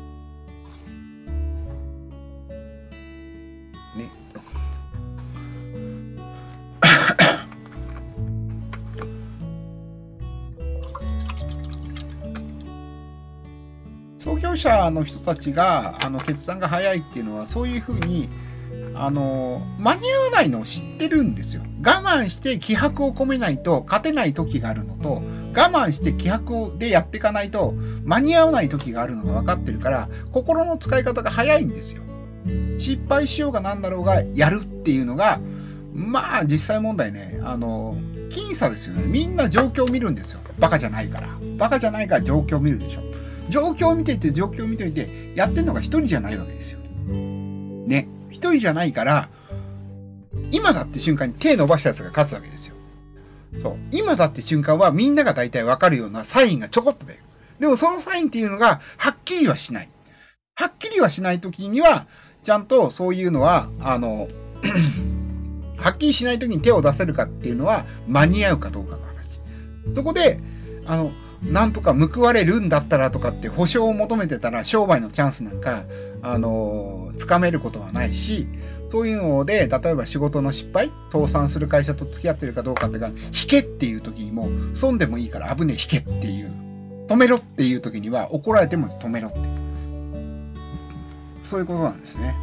創業者の人たちが決断が早いっていうのはそういうふうに間に合わないのを知ってるんですよ。我慢して気迫を込めないと勝てない時があるのと、我慢して気迫でやっていかないと間に合わない時があるのが分かってるから、心の使い方が早いんですよ。失敗しようがなんだろうがやるっていうのが、実際問題ね、僅差ですよね。みんな状況を見るんですよ。バカじゃないから状況を見るでしょ。状況を見ていて、やってんのが一人じゃないわけですよ。ね。一人じゃないから、今だって瞬間に手伸ばしたやつが勝つわけですよ。そう。今だって瞬間はみんなが大体わかるようなサインがちょこっと出る。でもそのサインっていうのが、はっきりはしない。はっきりはしないときには、ちゃんとそういうのは、はっきりしないときに手を出せるかっていうのは、間に合うかどうかの話。そこで、なんとか報われるんだったらとかって保証を求めてたら商売のチャンスなんか、つかめることはないし、そういうので、例えば仕事の失敗、倒産する会社と付き合ってるかどうかっていうか、引けっていう時にも、損でもいいから危ねえ引けっていう、止めろっていう時には怒られても止めろって。そういうことなんですね。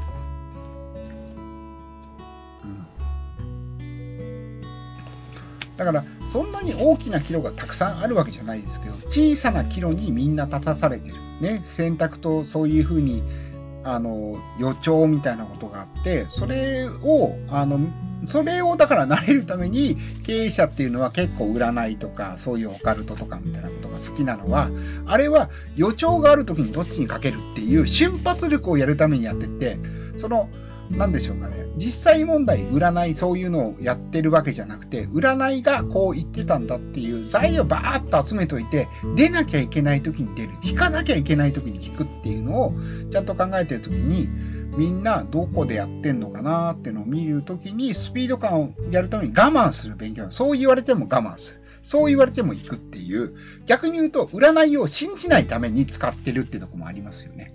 だから、そんなに大きな岐路がたくさんあるわけじゃないですけど、小さな岐路にみんな立たされてる。ね。選択とそういうふうに、予兆みたいなことがあって、それをだから慣れるために、経営者っていうのは結構占いとか、そういうオカルトとかみたいなことが好きなのは、あれは予兆がある時にどっちにかけるっていう瞬発力をやるためにやってって、なんでしょうかね。実際問題、占い、そういうのをやってるわけじゃなくて、占いがこう言ってたんだっていう材料バーッと集めといて、出なきゃいけない時に出る、引かなきゃいけない時に引くっていうのをちゃんと考えてる時に、みんなどこでやってんのかなっていうのを見る時に、スピード感をやるために我慢する勉強。そう言われても我慢する。そう言われても行くっていう、逆に言うと、占いを信じないために使ってるってとこもありますよね。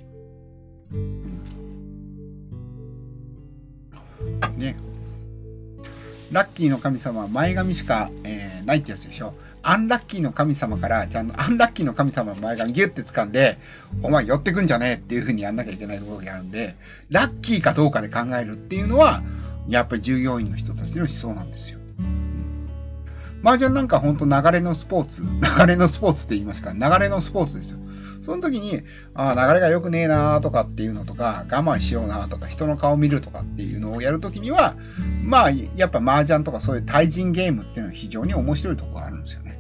ね。 ラッキーの神様は前髪しか、ないってやつでしょ。アンラッキーの神様からちゃんとアンラッキーの神様の前髪ギュッて掴んで、お前寄ってくんじゃねえっていう風にやんなきゃいけないところがあるんで、ラッキーかどうかで考えるっていうのは、やっぱり従業員の人たちの思想なんですよ。麻雀なんかほんと流れのスポーツって言いますか、流れのスポーツですよ。その時に、流れが良くねえなーとかっていうのとか、我慢しようなーとか、人の顔見るとかっていうのをやるときには、やっぱ麻雀とかそういう対人ゲームっていうのは非常に面白いところがあるんですよね。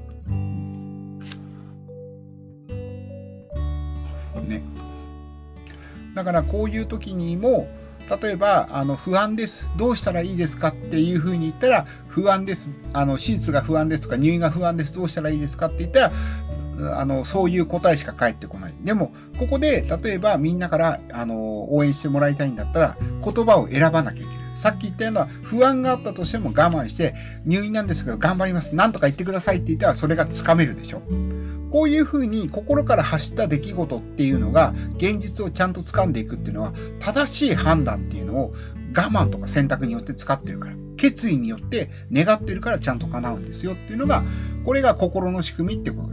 だからこういう時にも、例えば、不安です。どうしたらいいですかっていうふうに言ったら、不安です。手術が不安ですとか、入院が不安です。どうしたらいいですかって言ったら、そういう答えしか返ってこない。でも、ここで、例えばみんなから、応援してもらいたいんだったら、言葉を選ばなきゃいけない。さっき言ったような不安があったとしても我慢して、入院なんですけど頑張ります。なんとか言ってくださいって言ったら、それがつかめるでしょ。こういうふうに心から発した出来事っていうのが現実をちゃんと掴んでいくっていうのは正しい判断っていうのを我慢とか選択によって使ってるから決意によって願ってるからちゃんと叶うんですよっていうのがこれが心の仕組みってことです。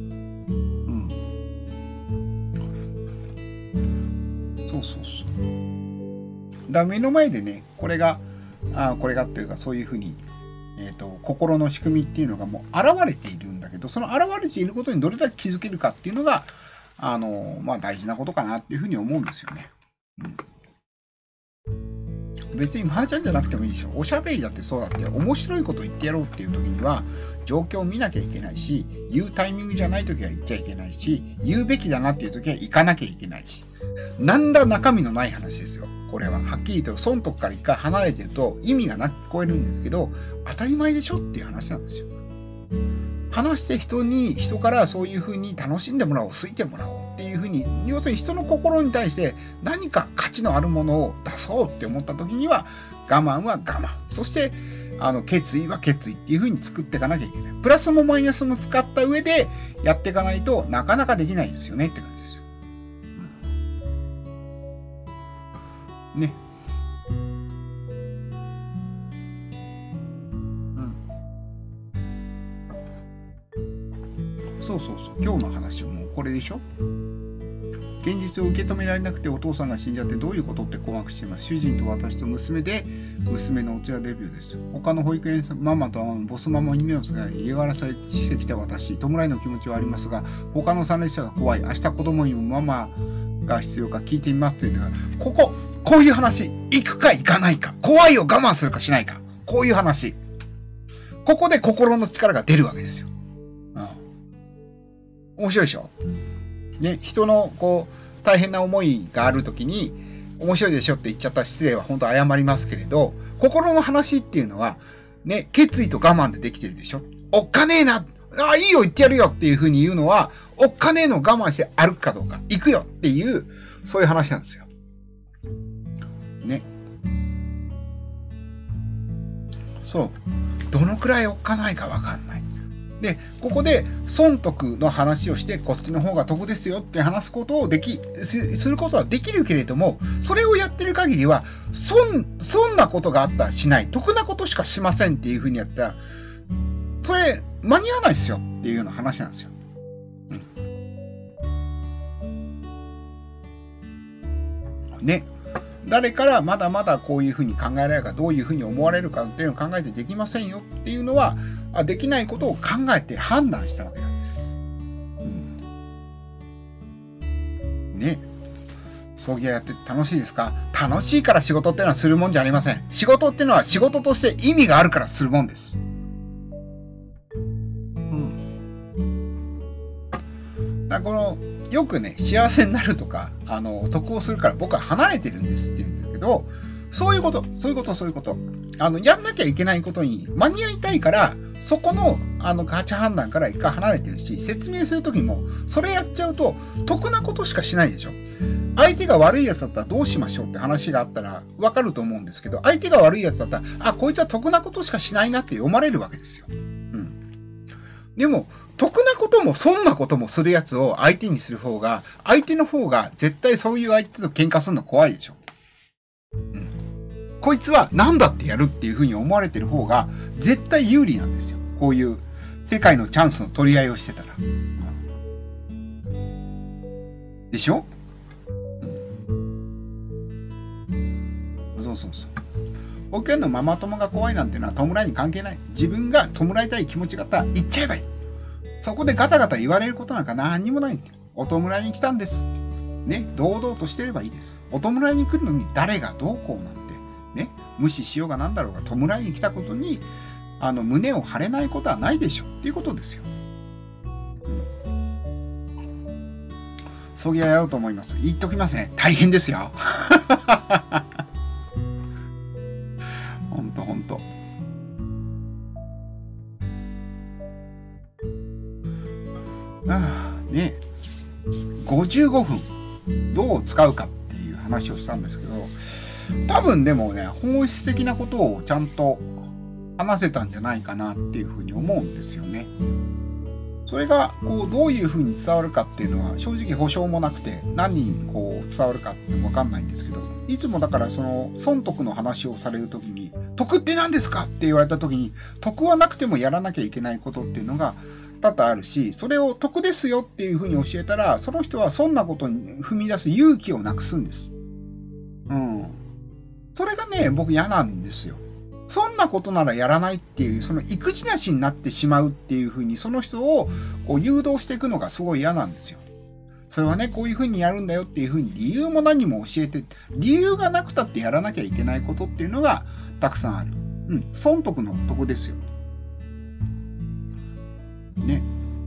そうそうそう。だから目の前でねこれがっていうかそういうふうに心の仕組みっていうのがもう現れているんだけど、その現れていることにどれだけ気づけるかっていうのが、大事なことかなっていうふうに思うんですよね。別に麻雀じゃなくてもいいでしょ。おしゃべりだってそうだって面白いこと言ってやろうっていう時には状況を見なきゃいけないし、言うタイミングじゃない時は言っちゃいけないし、言うべきだなっていう時は行かなきゃいけないし、何ら中身のない話ですよ。これははっきりと損得から一回離れてると意味がなく聞こえるんですけど、当たり前でしょっていう話なんですよ。話して人からそういうふうに楽しんでもらおう、好いてもらおうっていうふうに、要するに人の心に対して何か価値のあるものを出そうって思った時には、我慢は我慢。そして、決意は決意っていうふうに作っていかなきゃいけない。プラスもマイナスも使った上でやっていかないとなかなかできないですよねって感じですよ。ね。そうそうそう。今日の話もこれでしょ。現実を受け止められなくてお父さんが死んじゃってどういうことって困惑しています。主人と私と娘で、娘のお通夜デビューです。他の保育園ママとボスママに目をつがい嫌がらせしてきた私、弔いの気持ちはありますが、他の参列者が怖い。明日子供にもママが必要か聞いてみますというのが、こういう話、行くか行かないか、怖いを我慢するかしないか、こういう話。ここで心の力が出るわけですよ。面白いでしょ。ね、人の大変な思いがあるときに面白いでしょって言っちゃった失礼は本当謝りますけれど、心の話っていうのはね、決意と我慢でできてるでしょ。おっかねえな、いいよ言ってやるよっていう風に言うのは、おっかねえのを我慢して歩くかどうか、行くよっていうそういう話なんですよ。ね。そう。どのくらいおっかないかわかんない。で、ここで損得の話をして、こっちの方が得ですよって話すことをすることはできるけれども、それをやってる限りは、損なことがあったらしない、得なことしかしませんっていうふうにやったら、それ、間に合わないですよっていうような話なんですよ。ね。誰からまだまだこういうふうに考えられるか、どういうふうに思われるかっていうのを考えてできませんよっていうのは、できないことを考えて判断したわけなんです。ね。葬儀屋やって楽しいですか？楽しいから仕事っていうのはするもんじゃありません。仕事っていうのは仕事として意味があるからするもんです。だからよくね、幸せになるとか、得をするから僕は離れてるんですって言うんだけど、そういうこと。やんなきゃいけないことに間に合いたいから、そこの、価値判断から一回離れてるし、説明するときも、それやっちゃうと、得なことしかしないでしょ。相手が悪いやつだったらどうしましょうって話があったらわかると思うんですけど、相手が悪いやつだったら、こいつは得なことしかしないなって読まれるわけですよ。でも、得なことも損なこともするやつを相手にする方が、相手の方が絶対そういう相手と喧嘩するの怖いでしょ。 こいつは何だってやるっていうふうに思われてる方が絶対有利なんですよ。こういう世界のチャンスの取り合いをしてたら。でしょ？そうそうそう。保育園のママ友が怖いなんてのは弔いに関係ない。自分が弔いたい気持ちがあったら言っちゃえばいい。そこでガタガタ言われることなんか何にもないんだよ。お弔いに来たんです。ね、堂々としてればいいです。お弔いに来るのに誰がどうこうなんて、ね、無視しようがなんだろうが、弔いに来たことに、胸を張れないことはないでしょっていうことですよ。葬儀はやろうと思います。言っときますね。大変ですよ。ほんとほんと。ね、55分どう使うかっていう話をしたんですけど、多分でもね、本質的なことをちゃんと話せたんじゃないかなっていうふうに思うんですよね。それがこうどういうふうに伝わるかっていうのは正直保証もなくて、何人にこう伝わるかって分かんないんですけど、いつもだからその損得の話をされるときに、得って何ですかって言われたときに、得はなくてもやらなきゃいけないことっていうのが多々あるし、それを得ですよっていうふうに教えたら、その人はそんなことに踏み出す勇気をなくすんです。それがね、僕嫌なんですよ。そんなことならやらないっていう、その育児なしになってしまうっていうふうに、その人をこう誘導していくのがすごい嫌なんですよ。それはね、こういうふうにやるんだよっていうふうに理由も何も教えて、理由がなくたってやらなきゃいけないことっていうのがたくさんある。損得の得ですよ。ね。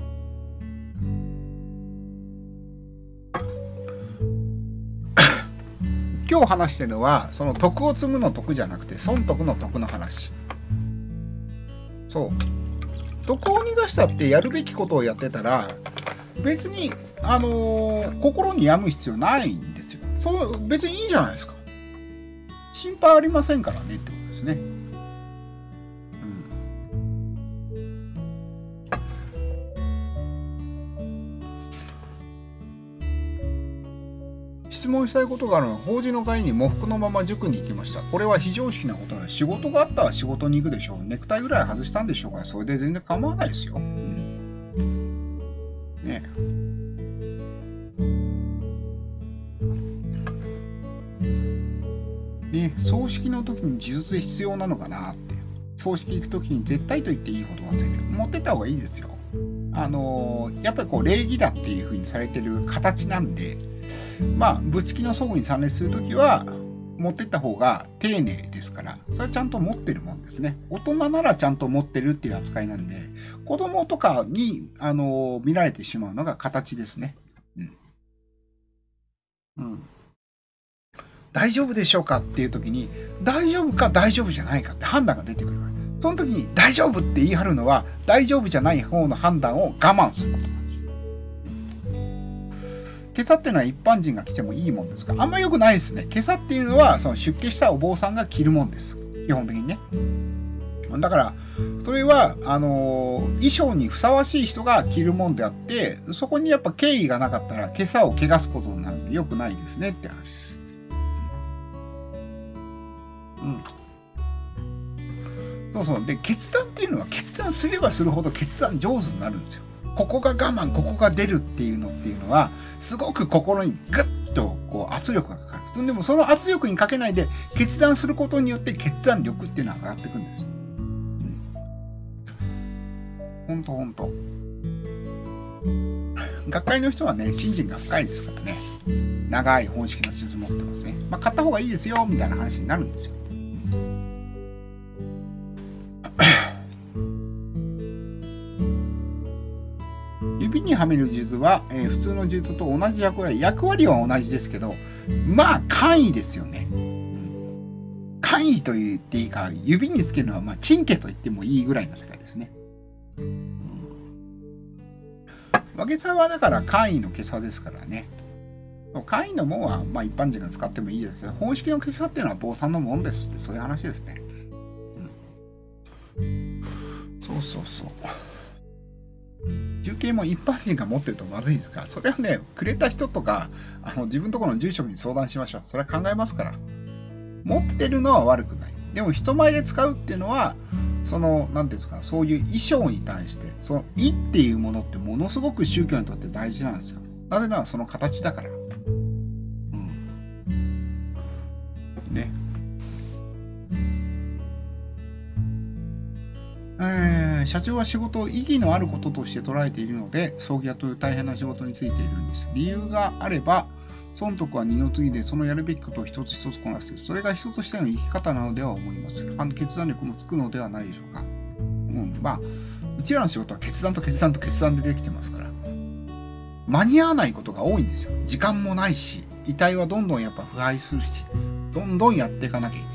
今日話してるのはその徳を積むの得じゃなくて損得の得の話。そう、徳を逃がしたってやるべきことをやってたら別に心に病む必要ないんですよ。そう別にいいじゃないですか。心配ありませんからねってことですね。質問したいことがあるのは、法事の会に喪服のまま塾に行きました。これは非常識なことなので、仕事があったら仕事に行くでしょう。ネクタイぐらい外したんでしょうから、それで全然構わないですよ。ね。ね、葬式の時に呪術で必要なのかなって。葬式行く時に絶対と言っていいほどはついてる。持ってった方がいいですよ。やっぱりこう礼儀だっていう風にされてる形なんで、仏式の葬儀に参列するときは持ってった方が丁寧ですから、それはちゃんと持ってるもんですね。大人ならちゃんと持ってるっていう扱いなんで、子供とかに見られてしまうのが形ですね。大丈夫でしょうかっていうときに、大丈夫か大丈夫じゃないかって判断が出てくる。その時に大丈夫って言い張るのは、大丈夫じゃない方の判断を我慢することなんです。袈裟っていうのは一般人が着てもいいもんですが、あんま良くないですね。袈裟っていうのはその出家したお坊さんが着るもんです。基本的にね。だから、それは、衣装にふさわしい人が着るもんであって、そこにやっぱ敬意がなかったら、袈裟を汚すことになるんで良くないですねって話です。そうそう。で、決断っていうのは決断すればするほど決断上手になるんですよ。ここが我慢、ここが出るっていうのは、すごく心にグッとこう圧力がかかる。でもその圧力にかけないで決断することによって決断力っていうのは上がっていくんですよ。ほんと。学会の人はね、信心が深いですからね。長い本式の術持ってますね。買った方がいいですよ、みたいな話になるんですよ。指にはめる術は、普通の術と同じ役割は同じですけど、簡易ですよね。簡易と言っていいか、指につけるのはチンケと言ってもいいぐらいの世界ですね。和袈裟はだから簡易の袈裟ですからね。簡易のもんは一般人が使ってもいいですけど、本式の袈裟っていうのは坊さんのもんですって、そういう話ですね。そう。重慶も一般人が持ってるとまずいですから、それはね、くれた人とか自分のところの住職に相談しましょう。それは考えますから。 持ってるのは悪くない。でも人前で使うっていうのは、その、なんていうんですか、そういう衣装に対して、その衣っていうものってものすごく宗教にとって大事なんですよ。なぜならその形だから。ね。社長は仕事を意義のあることとして捉えているので、葬儀屋という大変な仕事についているんです。理由があれば、損得は二の次で、そのやるべきことを一つ一つこなす。それが人としての生き方なのでは思います。決断力もつくのではないでしょうか。まあ、うちらの仕事は決断と決断と決断でできてますから、間に合わないことが多いんですよ。時間もないし、遺体はどんどんやっぱ腐敗するし、どんどんやっていかなきゃいけない。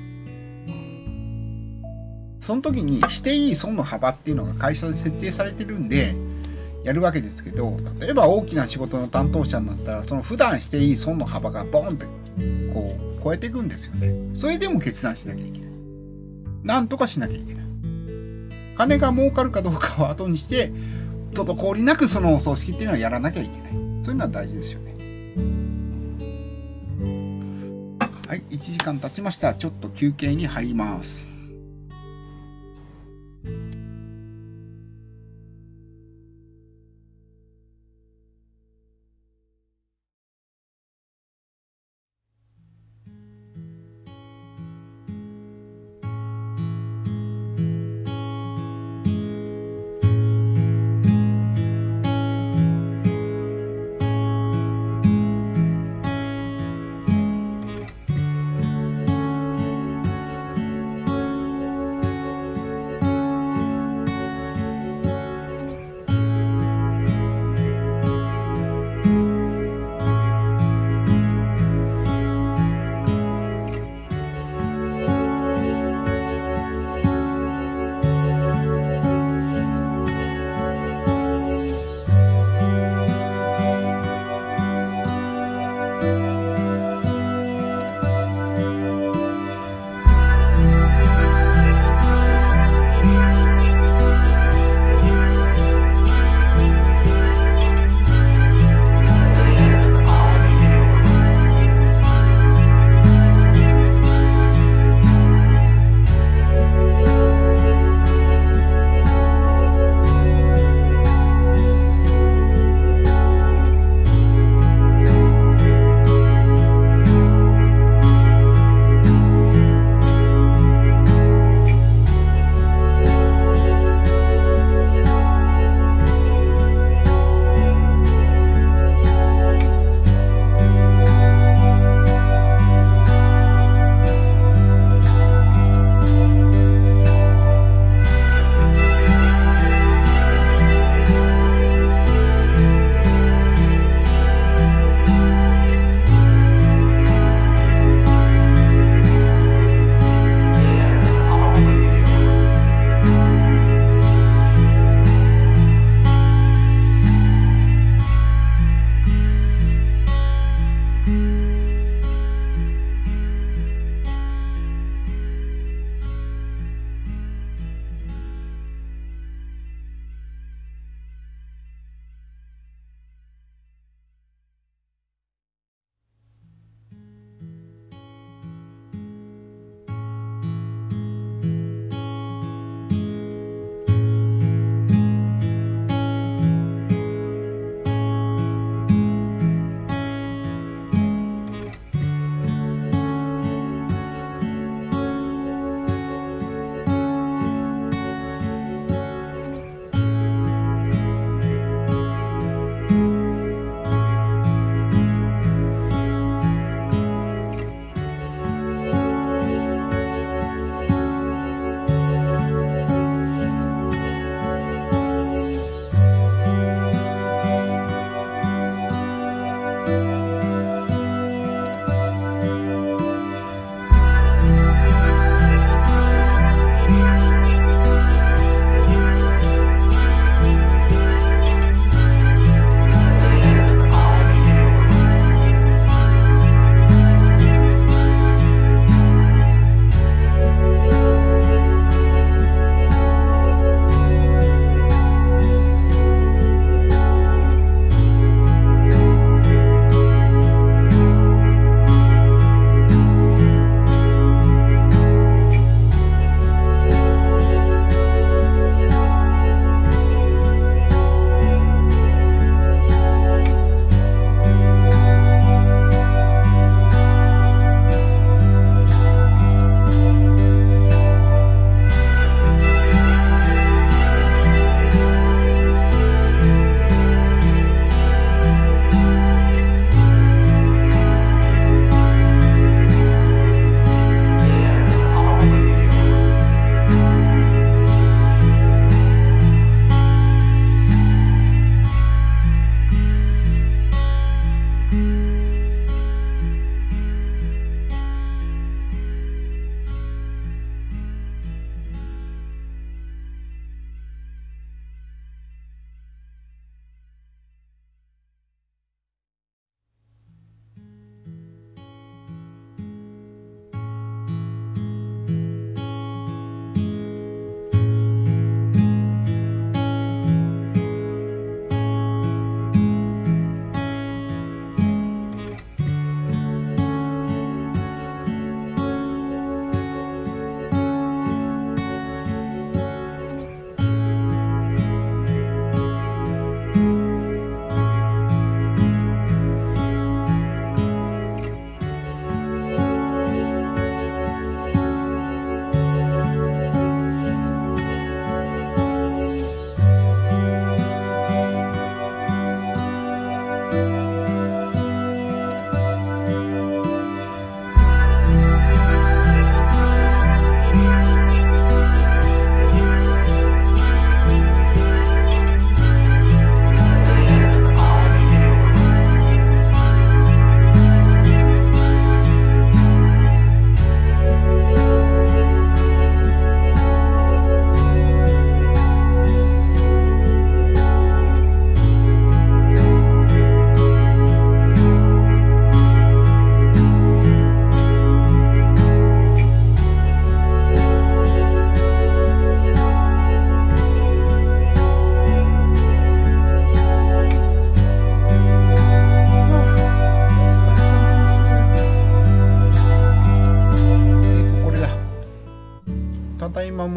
その時にしていい損の幅っていうのが会社で設定されてるんでやるわけですけど、例えば大きな仕事の担当者になったら、その普段していい損の幅がボーンってこう超えていくんですよね。それでも決断しなきゃいけない。なんとかしなきゃいけない。金が儲かるかどうかは後にして、滞りなくそのお葬式っていうのはやらなきゃいけない。そういうのは大事ですよね。はい、1時間経ちました。ちょっと休憩に入ります。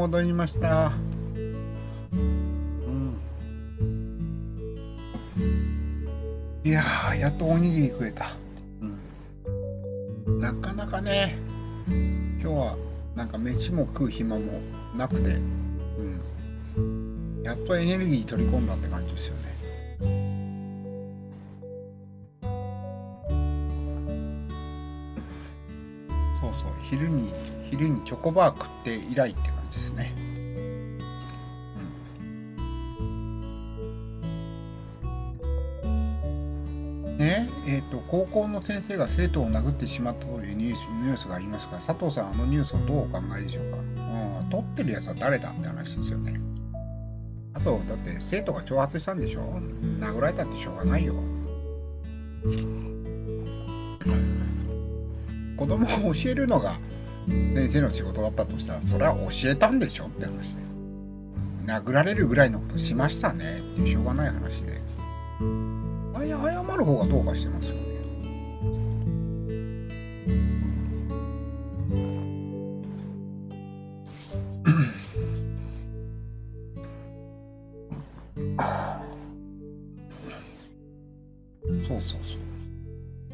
戻りました。いやー、やっとおにぎり食えた。なかなかね、今日はなんか飯も食う暇もなくて、やっとエネルギー取り込んだって感じですよね。そうそう、昼にチョコバー食って以来って感じですね。高校の先生が生徒を殴ってしまったというニュースがありますが、佐藤さん、あのニュースをどうお考えでしょうか。撮ってるやつは誰だって話ですよね。あと、だって生徒が挑発したんでしょ。殴られたってしょうがないよ。子供を教えるのが先生の仕事だったとしたら、それは教えたんでしょって話で。殴られるぐらいのことしましたねってしょうがない話で。謝る方がどうかしてますよね。そうそうそう。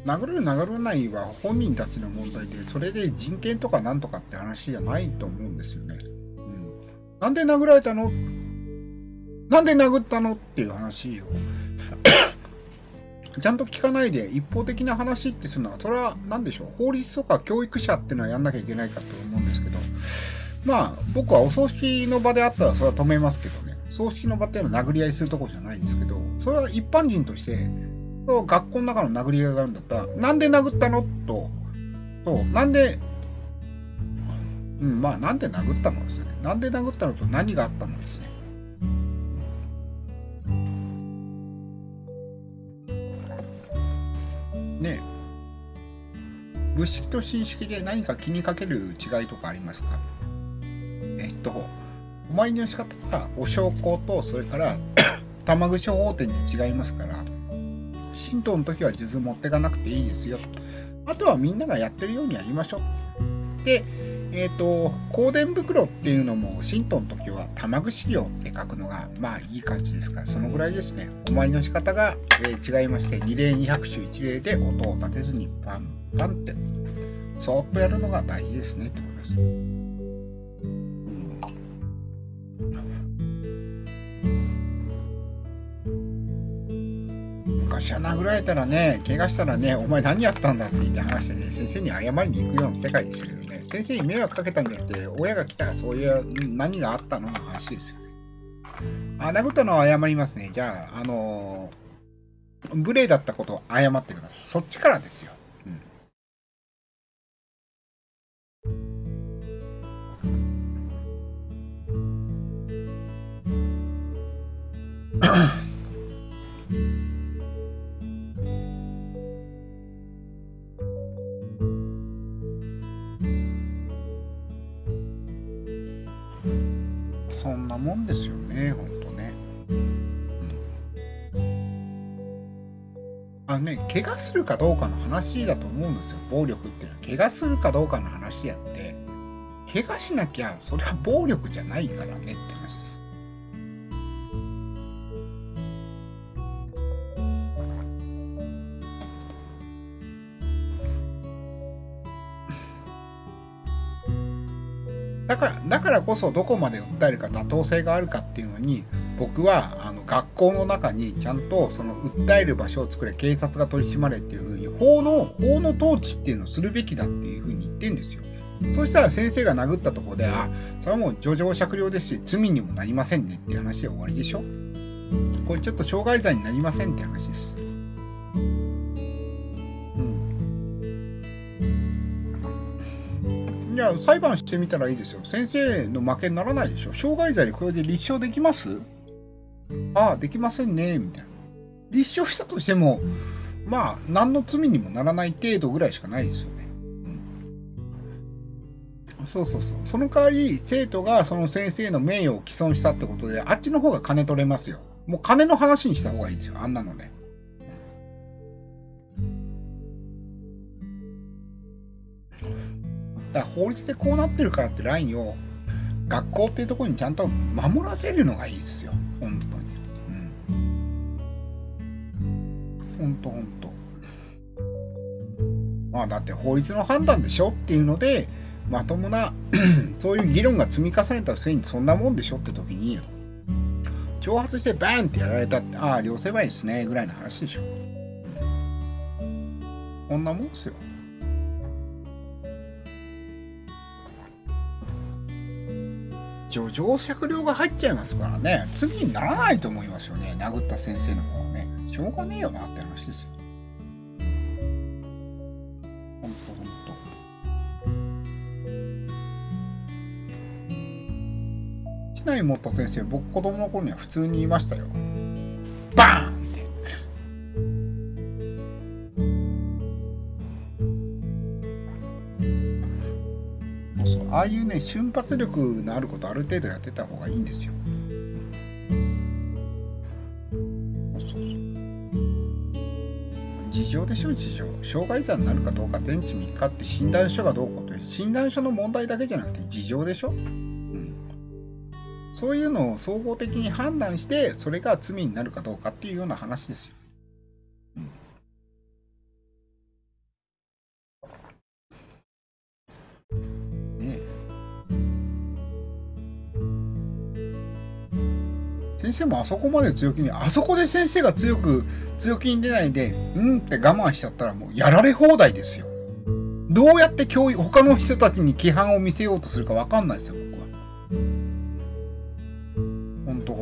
殴る殴らないは本人たちの問題で、それで人権とかなんとかって話じゃないと思うんですよね。なんで殴られたの？なんで殴ったのっていう話をちゃんと聞かないで一方的な話ってするのは、それは何でしょう、法律とか教育者っていうのはやんなきゃいけないかと思うんですけど、まあ僕はお葬式の場であったらそれは止めますけどね。葬式の場っていうのは殴り合いするとこじゃないですけど、それは一般人として学校の中の殴り合いがあるんだったら、なんで殴ったのとなんでまあなんで殴ったのですね。なんで殴ったのと何があったのですね。ねえ、物式と新式で何か気にかける違いとかありますか？お参りの仕方がお焼香とそれから玉串法典に違いますから、神道の時は数珠持ってかなくていいですよ。あとはみんながやってるようにやりましょう。で、香典袋っていうのも神道の時は玉串料って書くのがまあいい感じですから、そのぐらいですね。お参りの仕方が、違いまして、二礼二拍手一礼で音を立てずにパンパンってそーっとやるのが大事ですねってことです。昔は殴られたらね、怪我したらね、お前何やったんだって言って話してね、先生に謝りに行くような世界でしたけどね、先生に迷惑かけたんじゃなくて、親が来たらそういう何があったのの話ですよね。殴ったのは謝りますね。じゃあ、無礼だったことを謝ってください。そっちからですよ。そんなもんですよね、ほんとね。怪我するかどうかの話だと思うんですよ。暴力っていうのは怪我するかどうかの話やって、怪我しなきゃそれは暴力じゃないからねって話です。だからこそどこまで訴えるか妥当性があるかっていうのに、僕は学校の中にちゃんとその訴える場所を作れ、警察が取り締まれっていうふうに法の統治っていうのをするべきだっていうふうに言ってんですよ。そしたら先生が殴ったところで、それはもう情状酌量ですし罪にもなりませんねっていう話で終わりでしょ。これちょっと傷害罪になりませんって話です。じゃあ裁判してみたらいいですよ。先生の負けにならないでしょ。傷害罪でこれで立証できます？できませんねみたいな。立証したとしてもまあ何の罪にもならない程度ぐらいしかないですよね。そうそうそう。その代わり生徒がその先生の名誉を毀損したってことで、あっちの方が金取れますよ。もう金の話にした方がいいですよ。あんなのね。だから法律でこうなってるからってラインを学校っていうところにちゃんと守らせるのがいいですよ、本当に。本当。まあだって法律の判断でしょっていうので、まともなそういう議論が積み重ねた末にそんなもんでしょって時に、挑発してバーンってやられたって、ああ両成敗ですねぐらいの話でしょ。こんなもんですよ。情状酌量が入っちゃいますからね、罪にならないと思いますよね、殴った先生の方はね。しょうがねえよなって話ですよ。ほんと。機内持った先生、僕子供の頃には普通に言いましたよ。バーンって。ああいうね、瞬発力のあることある程度やってた方がいいんですよ。事情でしょ、事情。傷害罪になるかどうか、全治3日って診断書がどうかという、診断書の問題だけじゃなくて事情でしょ。そういうのを総合的に判断して、それが罪になるかどうかっていうような話ですよ。先生もあそこまで強気に、あそこで先生が強気に出ないで、って我慢しちゃったらもうやられ放題ですよ。どうやって他の人たちに規範を見せようとするか分かんないですよ、僕は。ほんと。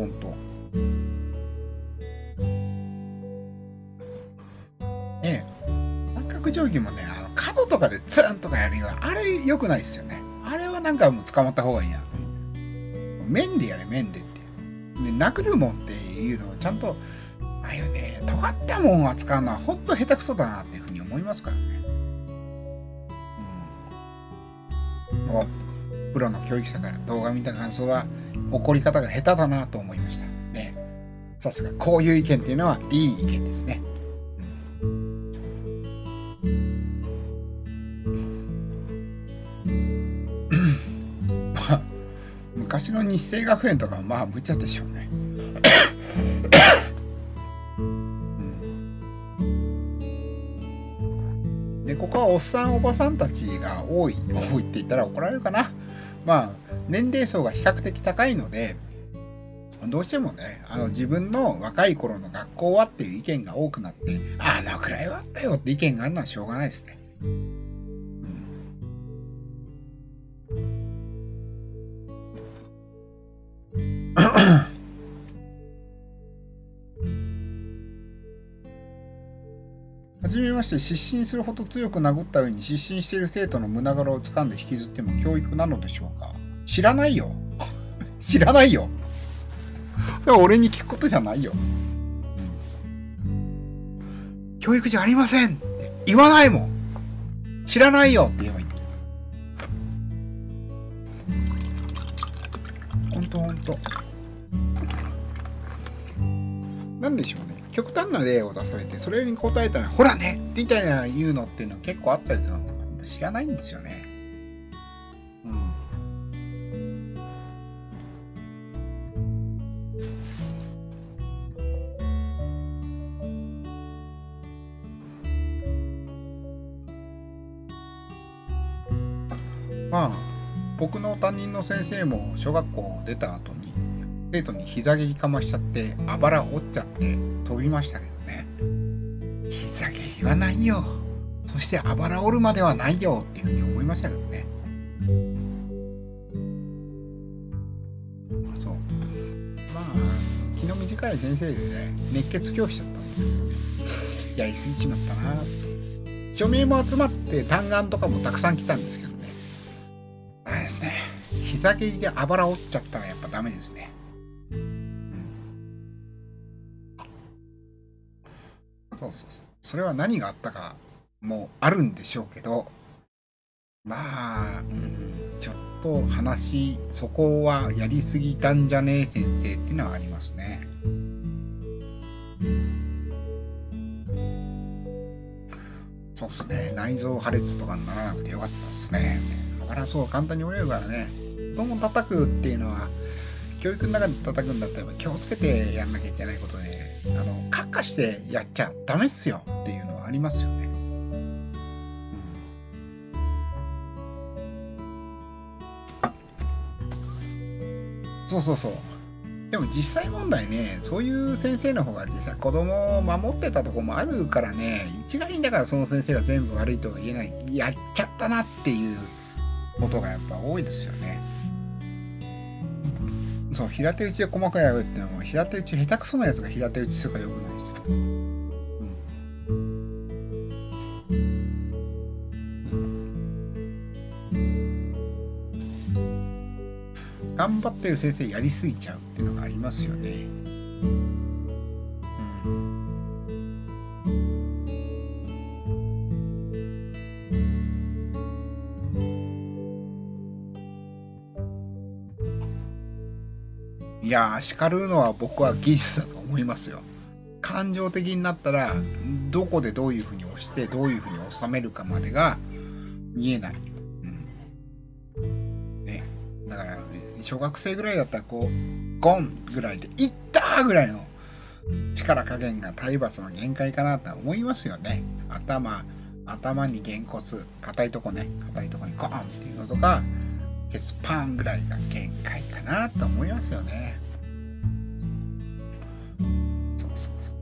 三角定規もね、角とかでツンとかやるような、あれ良くないですよね。あれはなんかもう捕まった方がいいなと思う。面でやれ、面でって。で殴るもんっていうのをちゃんと、ああいうね、尖ったもんを扱うのはほんと下手くそだなっていうふうに思いますからね。プロの教育者から動画見た感想は、怒り方が下手だなと思いましたね。さすがこういう意見っていうのはいい意見ですね。昔の日生学園とかはまあ無茶でしょうね。でここはおっさんおばさんたちが多いって言ったら怒られるかな。まあ年齢層が比較的高いので、どうしてもね、自分の若い頃の学校はっていう意見が多くなって、あのくらいはあったよって意見があるのはしょうがないですね。はじめまして、失神するほど強く殴った上に失神している生徒の胸ぐらを掴んで引きずっても教育なのでしょうか。知らないよ。知らないよ。それは俺に聞くことじゃないよ。教育じゃありませんって言わないもん。知らないよって言えばいい。ほんと。なんでしょうね。極端な例を出されて、それに答えたら、ほらねみたいな言うのっていうのは結構あったりするの知らないんですよね。まあ僕の担任の先生も小学校出た後に生徒に膝蹴りかましちゃってあばら折っちゃって飛びましたけどね。膝蹴りはないよ、そしてあばら折るまではないよっていうふうに思いましたけどね。そうまあ気の短い先生でね、熱血教師だったんですけどね、やりすぎちまったなって。署名も集まって嘆願とかもたくさん来たんですけどね、あれですね、膝蹴りであばら折っちゃったらやっぱダメですね。そうそれは何があったかもあるんでしょうけど、まあ、ちょっとそこはやりすぎたんじゃねえ先生っていうのはありますね。そうっすね、内臓破裂とかにならなくてよかったですね。だからそう簡単に折れるからね。 子供を叩くっていうのは、教育の中で叩くんだったら気をつけてやんなきゃいけないことで、カッカしてやっちゃダメっすよっていうのはありますよね。そうそうそう。でも実際問題ね、そういう先生の方が実際子供を守ってたとこもあるからね、一概にだからその先生が全部悪いとは言えない、やっちゃったなっていうことがやっぱ多いですよね。そう、平手打ちで細かいやるっていうのは、平手打ち下手くそなやつが平手打ちするからよくないですよ。頑張ってる先生やりすぎちゃうっていうのがありますよね。いやー、叱るのは僕は技術だと思いますよ。感情的になったらどこでどういうふうに押してどういうふうに収めるかまでが見えない。ね、だから小学生ぐらいだったらこうゴンぐらいでいったーぐらいの力加減が体罰の限界かなと思いますよね。頭にげんこつ、硬いとこにゴーンっていうのとかケツパンぐらいが限界かなと思いますよね。そうそうそう。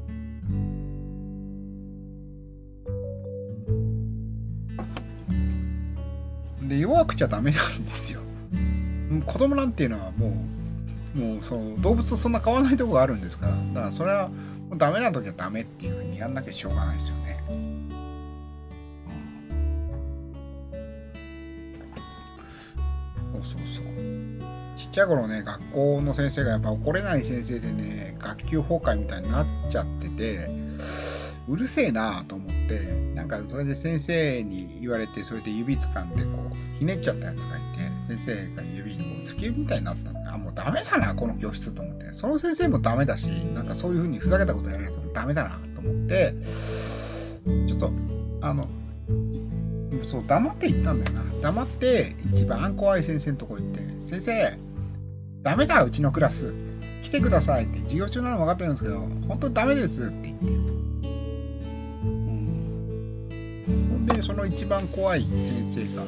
で、弱くちゃダメなんですよ。子供なんていうのはもうその動物とそんな変わらないところがあるんですから、だからそれはもうダメな時はダメっていうふうにやんなきゃしょうがないですよね。そうそう。ちっちゃい頃ね、学校の先生がやっぱ怒れない先生でね、学級崩壊みたいになっちゃってて、うるせえなと思って、なんかそれで先生に言われて、それで指掴んでこうひねっちゃったやつがいて、先生が指に突き指みたいになったんで、あ、もうダメだなこの教室と思って、その先生もダメだし、なんかそういう風にふざけたことやるやつもダメだなと思って、ちょっとそう黙って言ったんだよな。黙って一番怖い先生のとこ行って、先生ダメだうちのクラス来てくださいって授業中なの分かってるんですけど本当にダメですって言ってる。ほんでその一番怖い先生が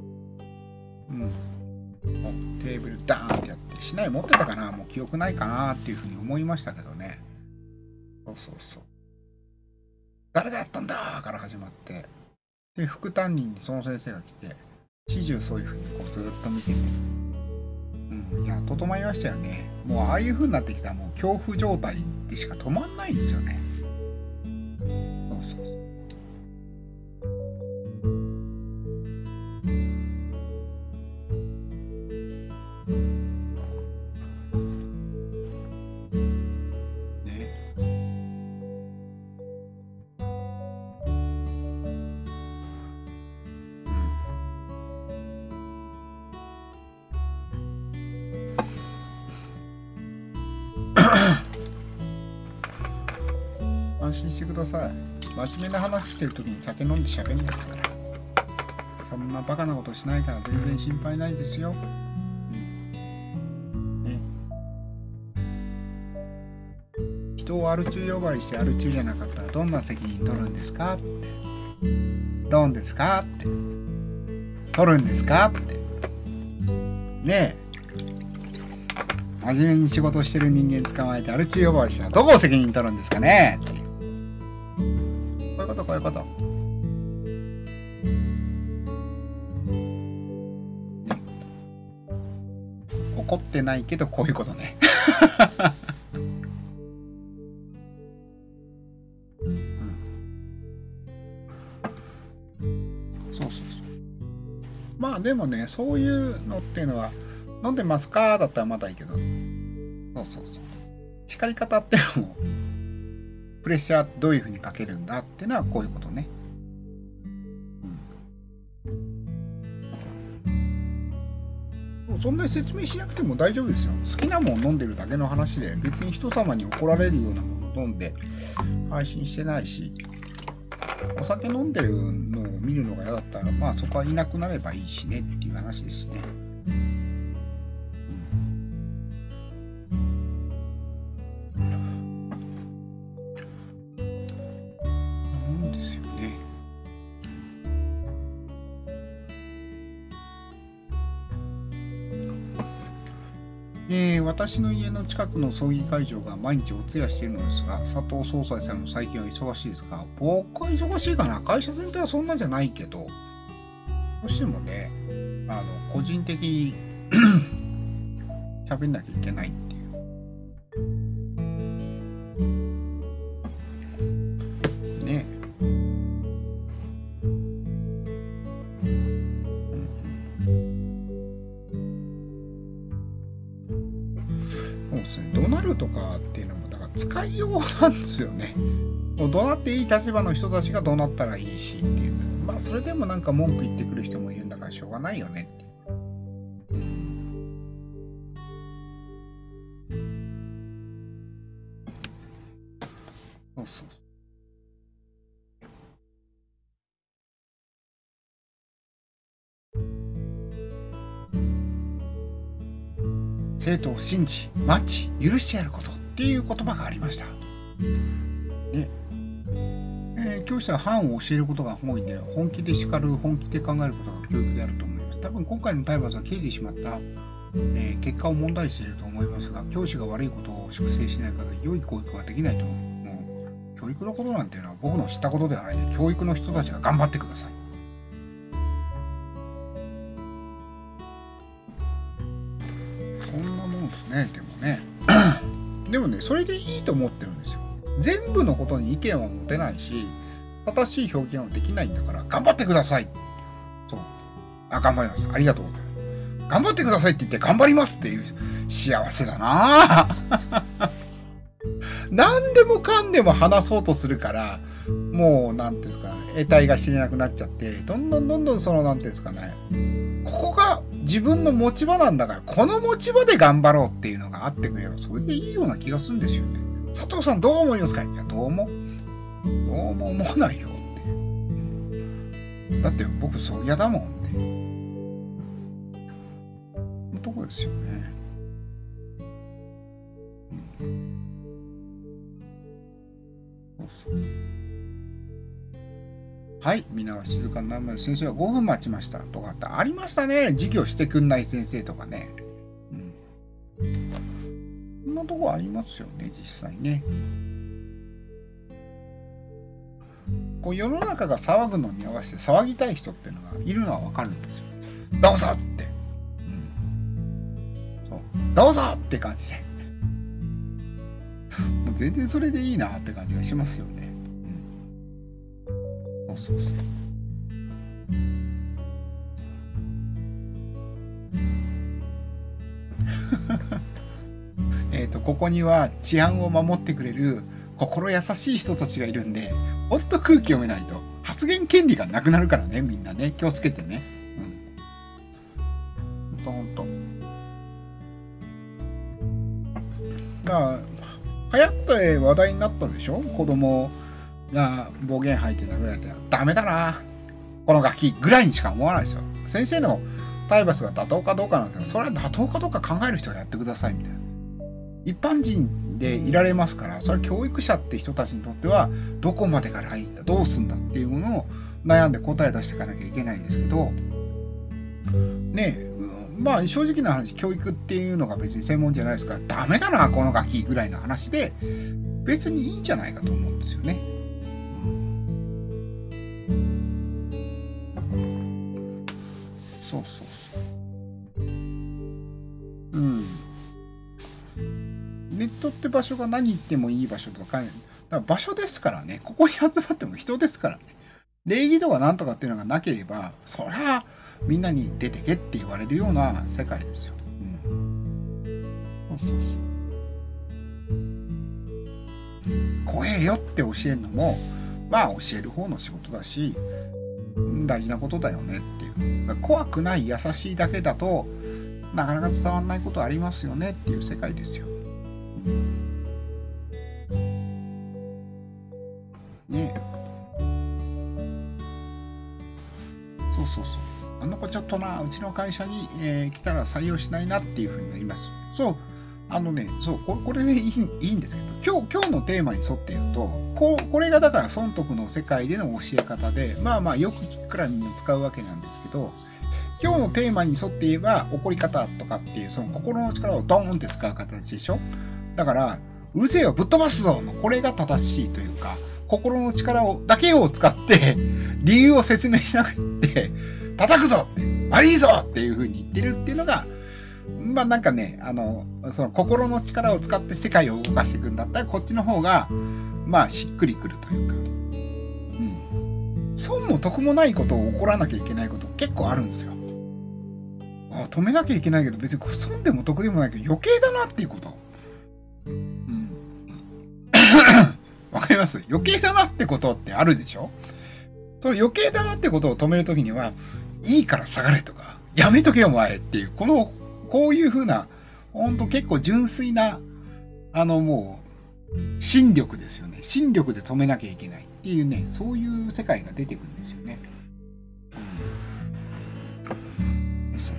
テーブルダーンってやって、竹刀持ってたかな、もう記憶ないかなっていうふうに思いましたけどね。そうそうそう、誰がやったんだから始まって、で副担任にその先生が来て始終そういうふうにこうずっと見てて、いや整いましたよね。もうああいう風になってきたらもう恐怖状態でしか止まんないんですよね。そうそうそう。安心してください。真面目な話してる時に酒飲んで喋るんですから。そんなバカなことしないから全然心配ないですよ。人をアル中呼ばわりしてアル中じゃなかったらどんな責任取るんですかって。どんですかって。取るんですかって。ねえ。真面目に仕事してる人間捕まえてアル中呼ばわりしたらどこを責任取るんですかねっていう。こういうことこういうこと。ね、怒ってないけどこういうことね。そうそうそう。まあでもね、そういうのっていうのは飲んでますかだったらまだいいけど、そうそうそう。叱り方ってのもプレッシャーどういうふうにかけるんだっていうのはこういうことね。そんなに説明しなくても大丈夫ですよ。好きなもん飲んでるだけの話で、別に人様に怒られるようなもの飲んで配信してないし、お酒飲んでるのを見るのが嫌だったら、まあそこはいなくなればいいしねっていう話ですね。 私の家の近くの葬儀会場が毎日お通夜しているのですが、佐藤総裁さんも最近は忙しいですが、僕は忙しいかな。会社全体はそんなんじゃないけど、どうしてもね、個人的に喋んなきゃいけないっていう。ね。そうですね。怒鳴るとかっていうのも、だから使いようなんですよね。怒鳴っていい立場の人たちが怒鳴ったらいいしっていう。まあ、それでもなんか文句言ってくる人もいるんだからしょうがないよねって。そうそう。生徒を信じ、待ち、許してやることっていう言葉がありました。ね。教師は範を教えることが多いので、本気で叱る、本気で考えることが教育であると思います。多分今回の体罰は消えてしまった、結果を問題視していると思いますが、教師が悪いことを粛清しない限り良い教育はできないと思う。もう教育のことなんていうのは僕の知ったことではないので、教育の人たちが頑張ってください。そんなもんですね。でもねでもね、それでいいと思ってるんですよ。全部のことに意見は持てないし、正しい表現はできないんだから、頑張ってください。そう。頑張ります。ありがとう。頑張ってくださいって言って、頑張りますっていう幸せだな何でもかんでも話そうとするから、もう、なんていうんですかね、得体が知れなくなっちゃって、どんどんその、なんていうんですかね、ここが自分の持ち場なんだから、この持ち場で頑張ろうっていうのがあってくれば、それでいいような気がするんですよね。佐藤さんどう思いますか？いや、どうも思わないよって。だって僕そう嫌だもんって。のとこですよね。そうそう。はい、皆は静かになるまで先生は5分待ちましたとかってありましたね。授業してくんない先生とかね。そんなとこありますよね、実際ね。こう世の中が騒ぐのに合わせて騒ぎたい人っていうのがいるのはわかるんですよ。どうぞって。そう。どうぞって感じで。もう全然それでいいなって感じがしますよね。そう。ここには治安を守ってくれる心優しい人たちがいるんで、ほんと空気読めないと発言権利がなくなるからね、みんなね、気をつけてね。ほんと。だから流行って話題になったでしょ。子供が暴言吐いて殴られて、ダメだなこのガキぐらいにしか思わないですよ。先生の体罰が妥当かどうかなんですけど、それは妥当かどうか考える人がやってくださいみたいな。一般人でいられますから、それは教育者って人たちにとってはどこまでがラインだ、どうすんだっていうものを悩んで答え出していかなきゃいけないんですけどね。まあ正直な話、教育っていうのが別に専門じゃないですから、ダメだなこのガキぐらいの話で別にいいんじゃないかと思うんですよね。そう。ネットって場所が何言ってもいい場所とか、だから場所ですからね。ここに集まっても人ですからね。礼儀とかなんとかっていうのがなければ、そりゃみんなに出てけって言われるような世界ですよ。怖えよって教えるのも、まあ教える方の仕事だし、大事なことだよねっていう。だから怖くない優しいだけだとなかなか伝わらないことありますよねっていう世界ですよ。ねえ。そう。あの子ちょっとな、うちの会社に、来たら採用しないなっていう風になります。そう。そう、これでいいんですけど、今日のテーマに沿って言うと、これがだから損得の世界での教え方で、まあよく聞くからみんな使うわけなんですけど、 今日のテーマに沿って言えば、怒り方とかっていう、その心の力をドーンって使う形でしょ。だから、うるせえよ、ぶっ飛ばすぞの、これが正しいというか、心の力だけを使って、理由を説明しなくて、叩くぞって、悪いぞっていう風に言ってるっていうのが、まあなんかね、その心の力を使って世界を動かしていくんだったら、こっちの方が、まあしっくりくるというか、損も得もないことを起こらなきゃいけないこと結構あるんですよ。止めなきゃいけないけど、別に損でも得でもないけど余計だなっていうこと。わかります？余計だなってことってあるでしょ？その余計だなってことを止めるときには、いいから下がれとか、やめとけよお前っていう、こういう風な、ほんと結構純粋な、もう、心力ですよね。心力で止めなきゃいけないっていうね、そういう世界が出てくるんですよね。そう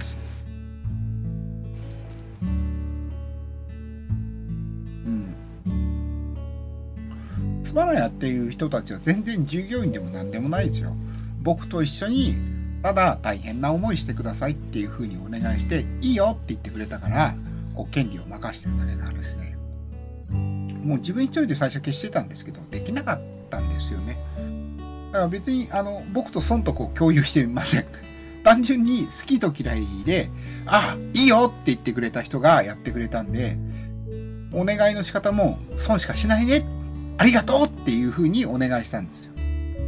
そう。つまらんやっていう人たちは全然従業員でも何でもないですよ。僕と一緒に、ただ大変な思いしてくださいっていう風にお願いして、いいよって言ってくれたから、こう権利を任してるだけの話で。もう自分一人で最初消してたんですけど、できなかったんですよね。だから別に、僕と損得を共有してみません。単純に好きと嫌いで、いいよって言ってくれた人がやってくれたんで、お願いの仕方も損しかしないね。ありがとうっていう風にお願いしたんですよ。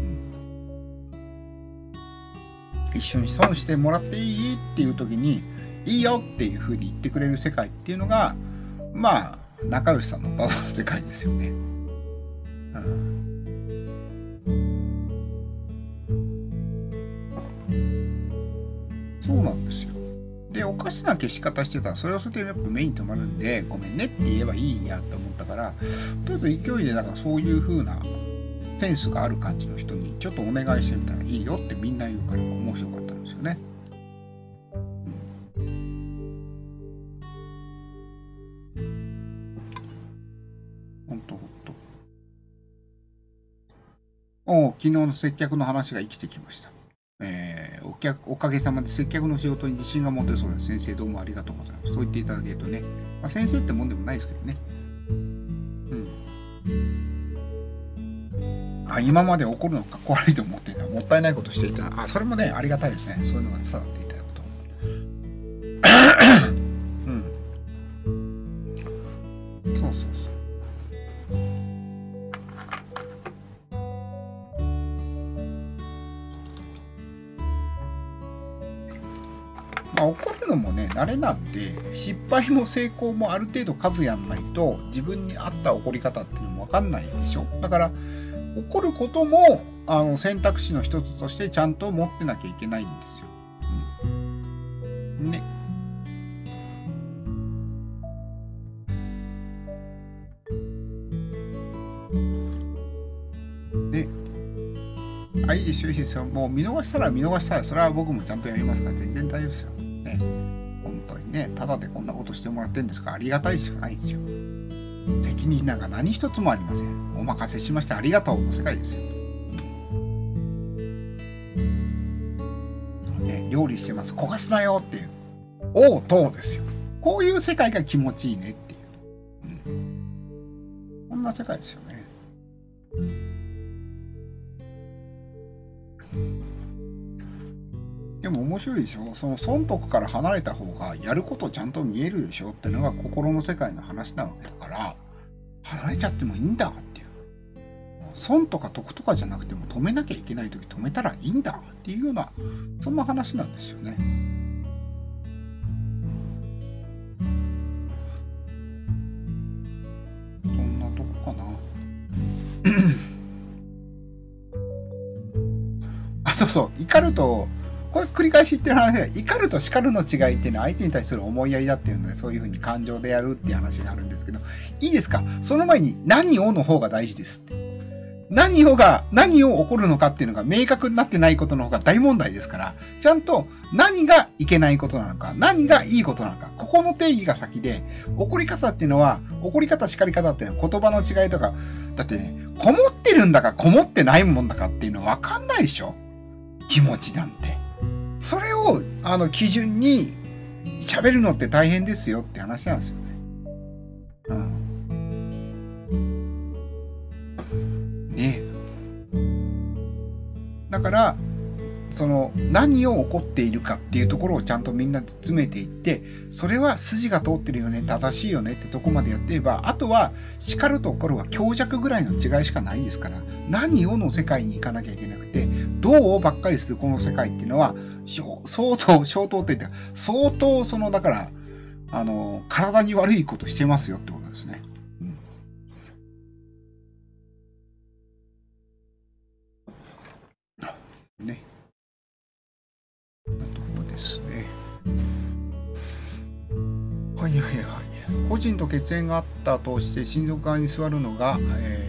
一緒に損してもらっていいっていう時に、いいよっていう風に言ってくれる世界っていうのが、まあ、仲良しさんのただの世界ですよね。そうなんですよ。で、おかしな消し方してたら、それはそれでやっぱ目に留まるんで、ごめんねって言えばいいやって思ったから、とりあえず勢いでなんかそういう風なセンスがある感じの人にちょっとお願いしてみたらいいよってみんな言うから面白かったんですよね。ほんと。昨日の接客の話が生きてきました。おかげさまで接客の仕事に自信が持てそうです。先生どうもありがとうございます。そう言っていただけるとね、先生ってもんでもないですけどね。今まで怒るのかっこ悪いと思っているのはもったいないことしていた。それもね、ありがたいですね。そういうのが伝わっていただくと。そう。怒るのもね、慣れなんで、失敗も成功もある程度数やんないと、自分に合った怒り方っていうのも分かんないでしょ。だから、怒ることも、選択肢の一つとしてちゃんと持ってなきゃいけないんですよ。ね。いいですよ、いいですよ。もう見逃したら、それは僕もちゃんとやりますから、全然大丈夫ですよ。ね。本当にね、ただでこんなことしてもらってるんですから、ありがたいしかないんですよ。責任なんか何一つもありません。お任せしましてありがとうの世界ですよ。ね、料理してます。焦がすなよっていう。おう、とうですよ。こういう世界が気持ちいいねっていう。こんな世界ですよね。でも面白いでしょ。その損得から離れた方がやることちゃんと見えるでしょっていうのが心の世界の話なわけだから、離れちゃってもいいんだっていう。損とか得とかじゃなくても止めなきゃいけない時止めたらいいんだっていうような、そんな話なんですよね。そんなとこかな。そう、怒ると、これ繰り返し言ってる話で、怒ると叱るの違いっていうのは相手に対する思いやりだっていうので、そういうふうに感情でやるっていう話があるんですけど、いいですか？その前に何をの方が大事ですって。何を起こるのかっていうのが明確になってないことの方が大問題ですから、ちゃんと何がいけないことなのか、何がいいことなのか、ここの定義が先で、怒り方っていうのは、怒り方、叱り方っていうのは言葉の違いとか、だってね、こもってるんだかこもってないもんだかっていうのは分かんないでしょ？気持ちなんて。それを基準に喋るのって大変ですよって話なんですよね。ねだから何を起こっているかっていうところをちゃんとみんなで詰めていって、それは筋が通ってるよね、正しいよねってとこまでやっていれば、あとは叱るところは強弱ぐらいの違いしかないですから、何をの世界に行かなきゃいけなくて、どうばっかりするこの世界っていうのは相当って言って相当だから体に悪いことしてますよってことですね。ね。そうですね。はいはいはい。個人と血縁があったとして親族側に座るのが、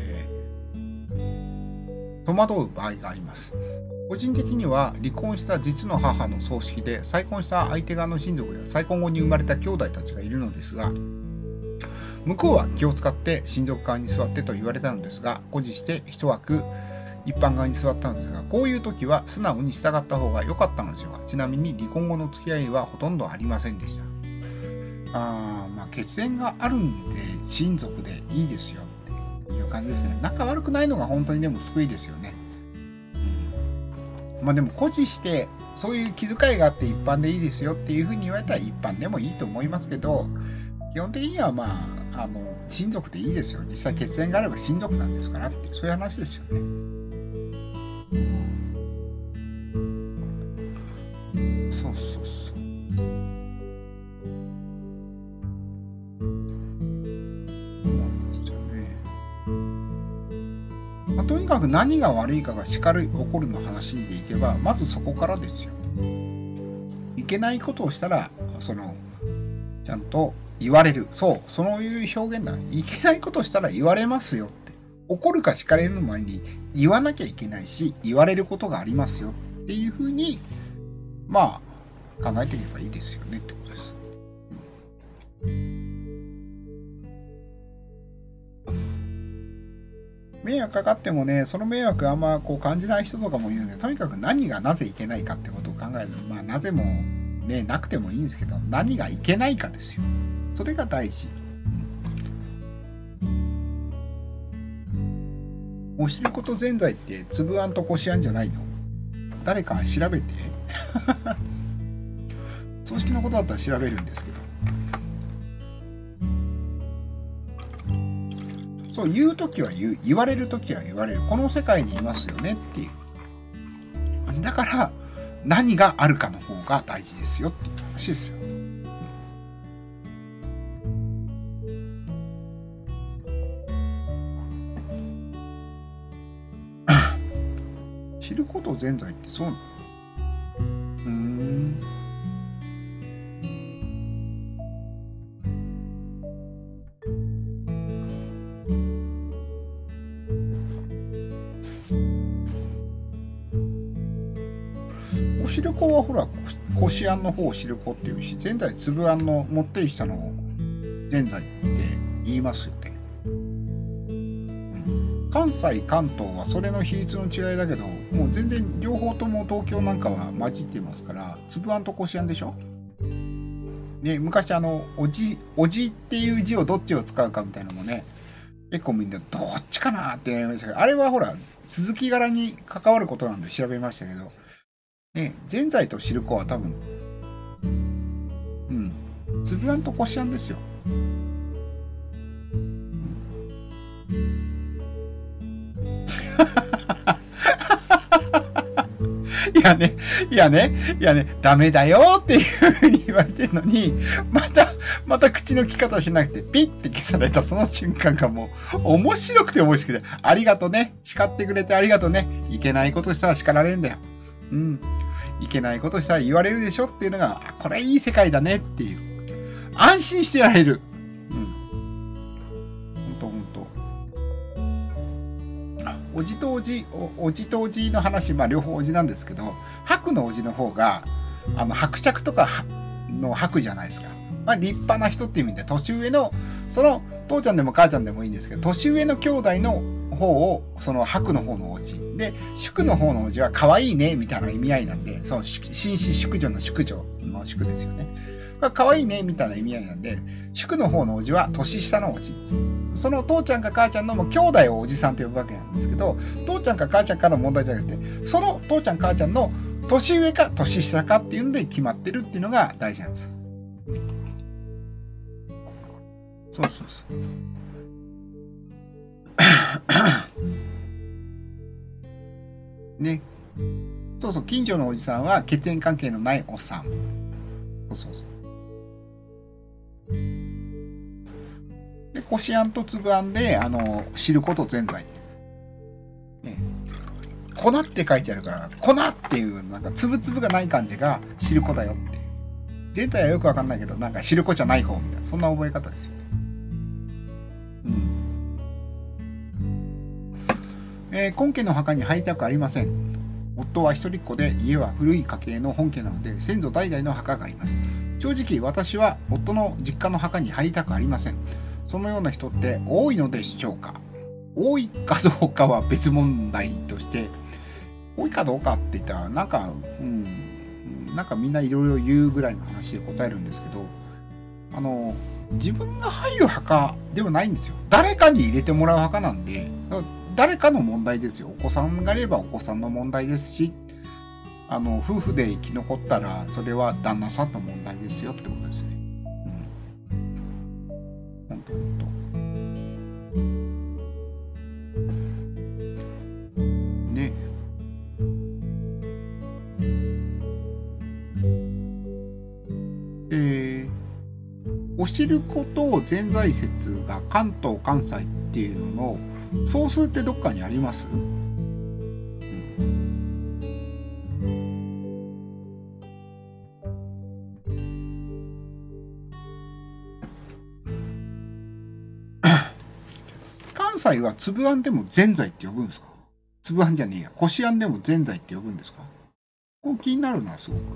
戸惑う場合があります。個人的には離婚した実の母の葬式で再婚した相手側の親族や再婚後に生まれた兄弟たちがいるのですが、向こうは気を使って親族側に座ってと言われたのですが、固辞して一枠一般側に座ったのですが、こういう時は素直に従った方が良かったのでしょうが、ちなみに離婚後の付き合いはほとんどありませんでした。血縁があるんで親族でいいですよっていう感じですね。仲悪くないのが本当にでも救いですよね。でも固辞してそういう気遣いがあって一般でいいですよっていうふうに言われたら一般でもいいと思いますけど、基本的には親族でいいですよ。実際血縁があれば親族なんですからってそういう話ですよね。そうそうそう。とにかく何が悪いかが起こるの話でいけば、まずそこからですよ。いけないことをしたらちゃんと言われる。そういう表現だ。いけないことをしたら言われますよって。怒るか叱れるの前に言わなきゃいけないし、言われることがありますよっていうふうに考えていけばいいですよねってことです。迷惑かかってもね、その迷惑あんま感じない人とかもいるので、とにかく何がなぜいけないかってことを考えると、なぜもね、なくてもいいんですけど、何がいけないかですよ。それが大事。おしることぜんざいってつぶあんとこしあんじゃないの？誰か調べて。葬式のことだったら調べるんですけど。そう言うときは言われるときは言われる。この世界にいますよねっていう。だから何があるかの方が大事ですよっていう話ですよ。知ることぜんざいってそうなの？おしるこはほら、こしあんの方をしるこっていうし、ぜんざいつぶあんのもってりしたのをぜんざいって言いますよね。関西関東はそれの比率の違いだけど、もう全然両方とも東京なんかは混じってますから、つぶあんとこしあんでしょ。ね、昔おじっていう字をどっちを使うかみたいなのもね、結構みんなどっちかなって言いましたけど、あれはほら続き柄に関わることなんで調べましたけど、ね、ぜんざいとしるこは多分つぶあんとこしあんですよ。いやね、ダメだよっていうふうに言われてるのに、また口の利き方しなくて、ピッて消されたその瞬間がもう、面白くて、ありがとね、叱ってくれてありがとね、いけないことしたら叱られるんだよ。いけないことしたら言われるでしょっていうのが、これいい世界だねっていう。安心してやれる。おじとおじの話、両方おじなんですけど、白のおじの方が、伯爵とかの白じゃないですか。立派な人っていう意味で、年上の、その、父ちゃんでも母ちゃんでもいいんですけど、年上の兄弟の方を、その白の方の王子。で、祝の方の王子は可愛いね、みたいな意味合いなんで、その紳士淑女の淑女の祝ですよね。可愛いね、みたいな意味合いなんで、祝の方の王子は年下の王子。その父ちゃんか母ちゃんのも兄弟をおじさんと呼ぶわけなんですけど、父ちゃんか母ちゃんからの問題じゃなくて、その父ちゃん母ちゃんの年上か年下かっていうので決まってるっていうのが大事なんです。そうそうそう。ね。そうそう、近所のおじさんは血縁関係のないおっさん。そうそうそう。で、こしあんとつぶあんで、知ることぜんざい。ね。粉って書いてあるから、粉っていう、なんか、つぶつぶがない感じが、知る子だよって。全体はよくわかんないけど、なんか、知る子じゃない方みたいな、そんな覚え方ですよ。今家の墓に入りたくありません。夫は一人っ子で、家は古い家系の本家なので、先祖代々の墓があります。正直、私は夫の実家の墓に入りたくありません。そのような人って多いのでしょうか？多いかどうかは別問題として、多いかどうかって言ったら、なんかみんないろいろ言うぐらいの話で答えるんですけど、自分が入る墓ではないんですよ。誰かに入れてもらう墓なんで、誰かの問題ですよ。お子さんがいればお子さんの問題ですし、夫婦で生き残ったら、それは旦那さんの問題ですよってことですね。ほんと。ね。おしること全財説が関東関西っていうのの総数ってどっかにあります？関西はつぶあんでもぜんざいって呼ぶんですか？つぶあんじゃねえや。こしあんでもぜんざいって呼ぶんですか？これ気になるな、すごく。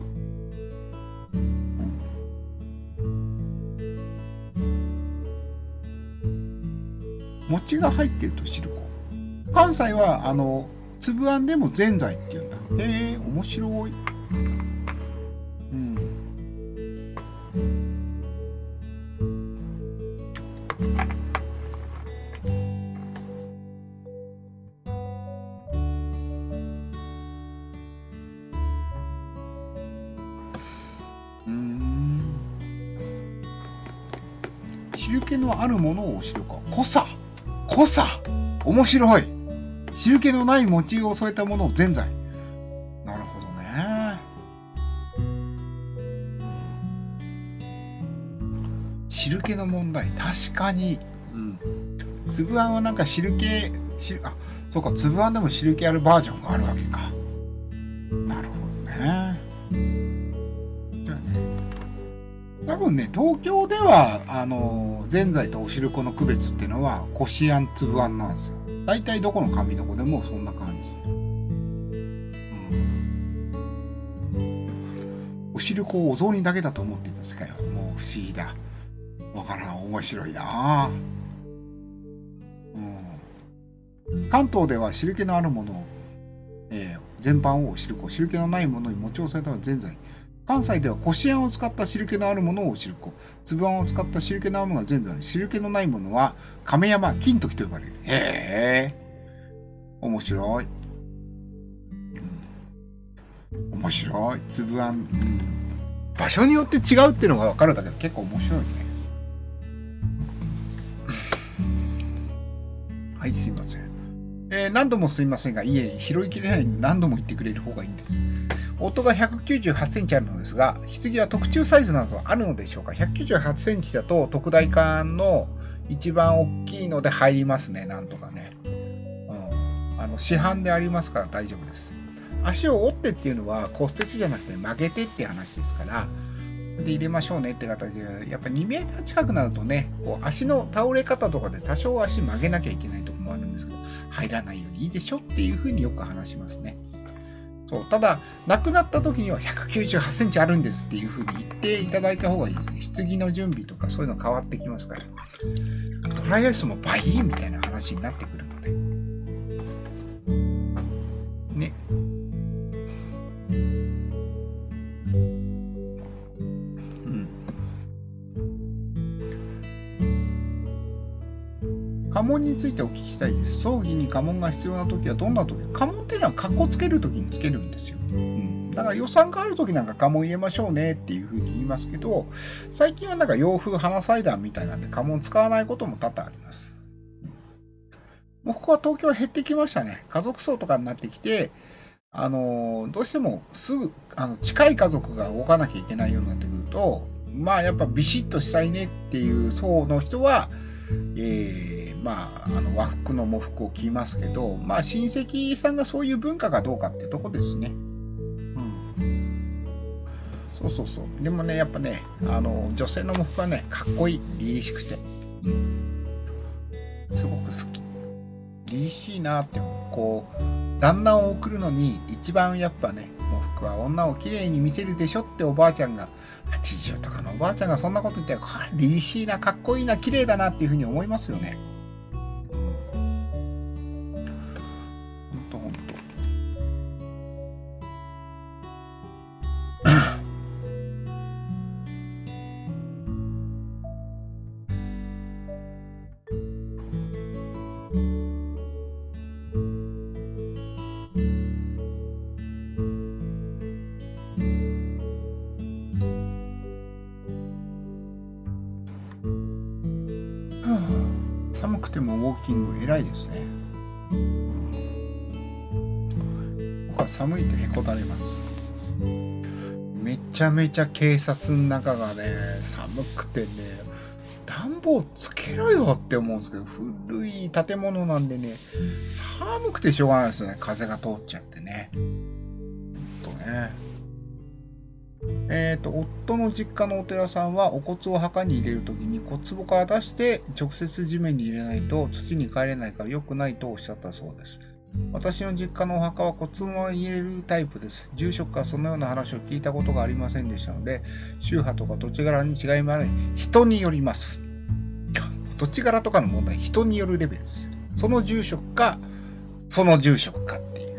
餅が入ってると汁粉。関西はつぶあんでもぜんざいって言うんだ。へえ、面白い。汁気のあるものをお汁粉。濃さ面白い。汁気のない餅を添えたものをぜんざい。なるほどね。汁気の問題、確かに。つぶあんはなんかそうか、つぶあんでも汁気あるバージョンがあるわけか。なるほどね。じゃあね、多分ね、東京ではぜんざいとお汁粉の区別っていうのはこしあん、つぶあんなんですよ。大体どこの紙どこでもそんな感じ。お汁粉をお雑煮だけだと思っていた世界はもう不思議だ。わからん、面白いな。関東では汁気のあるものを、全般をお汁粉、汁気のないものに餅を添えたのはぜんざい。関西ではこしあんを使った汁気のあるものをお汁粉、つぶあんを使った汁気のあるものがぜんざい、汁気のないものは亀山、金時と呼ばれる。へえ、面白い。面白い。つぶあん、場所によって違うっていうのが分かるだけで結構面白いね。はい、すいません。何度もすいませんが、いえ、拾いきれないので何度も言ってくれる方がいいんです。夫が198センチあるのですが、棺は特注サイズなどはあるのでしょうか？ 198 センチだと特大缶の一番大きいので入りますね、なんとかね。市販でありますから大丈夫です。足を折ってっていうのは骨折じゃなくて曲げてって話ですから、で入れましょうねって形で、やっぱ2メーター近くなるとね、こう足の倒れ方とかで多少足曲げなきゃいけないところもあるんですけど、入らないようにいいでしょっていうふうによく話しますね。そう、ただ、亡くなった時には198センチあるんですっていうふうに言っていただいた方がいいですね。棺の準備とかそういうの変わってきますから。トライアスも倍みたいな話になってくるので。 家紋についてお聞きしたいです。葬儀に家紋が必要な時はどんな時？家紋っていうのは格好つける時につけるんですよ。だから予算がある時なんか家紋入れましょうねっていうふうに言いますけど、最近はなんか洋風花祭壇みたいなんで家紋使わないことも多々あります。もうここは東京は減ってきましたね。家族葬とかになってきて、どうしてもすぐ近い家族が動かなきゃいけないようになってくると、まあやっぱビシッとしたいねっていう層の人は、和服の喪服を着ますけど、まあ親戚さんがそういう文化かどうかってとこですね。そうそう。でもね、やっぱね、女性の喪服はね、かっこいい、凛々しくて、すごく好き。凛々しいなって、こう、旦那を送るのに一番やっぱね、喪服は女をきれいに見せるでしょっておばあちゃんが、80とかのおばあちゃんがそんなこと言ったら、凛々しいな、かっこいいな、綺麗だなっていうふうに思いますよね。ほんと。寒くてもウォーキング偉いですね。僕は寒いとへこたれます。めちゃめちゃ警察の中がね、寒くてね、暖房つけろよって思うんですけど、古い建物なんでね、寒くてしょうがないですよね。風が通っちゃってね。夫の実家のお寺さんはお骨を墓に入れるときに骨壺から出して直接地面に入れないと土に帰れないから良くないとおっしゃったそうです。私の実家のお墓は骨壺を入れるタイプです。住職からそのような話を聞いたことがありませんでしたので、宗派とか土地柄に違いもあり、人によります。土地柄とかの問題、人によるレベルです。その住職か、その住職かっていう。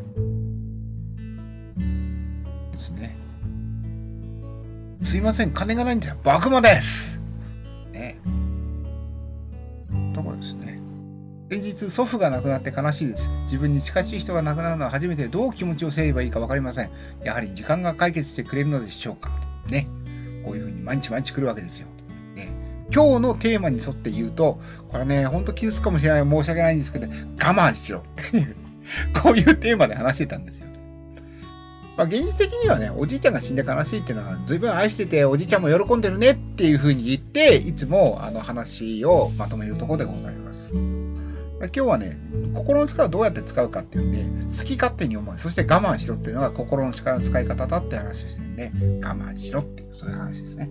ですね。すいません、金がないんだよ。爆魔です。ね。とこですね。先日、祖父が亡くなって悲しいです。自分に近しい人が亡くなるのは初めてどう気持ちを整理ばいいか分かりません。やはり時間が解決してくれるのでしょうか。ね。こういうふうに毎日毎日来るわけですよ。ね。今日のテーマに沿って言うと、これね、ほんと傷つくかもしれない。申し訳ないんですけど、我慢しろ。こういうテーマで話してたんですよ。まあ、現実的にはね、おじいちゃんが死んで悲しいっていうのは、随分愛してて、おじいちゃんも喜んでるねっていう風に言って、いつも話をまとめるところでございます。今日はね、心の力をどうやって使うかっていうんで、好き勝手に思い、そして我慢しろっていうのが心の力の使い方だって話をしてるんで、我慢しろっていう、そういう話ですね。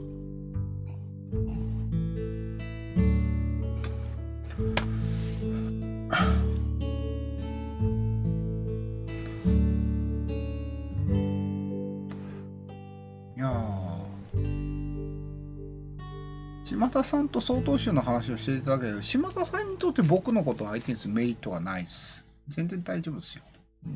島田さんと曹洞宗の話をしていただけど、島田さんにとって僕のことを相手にするメリットがないです。全然大丈夫ですよ。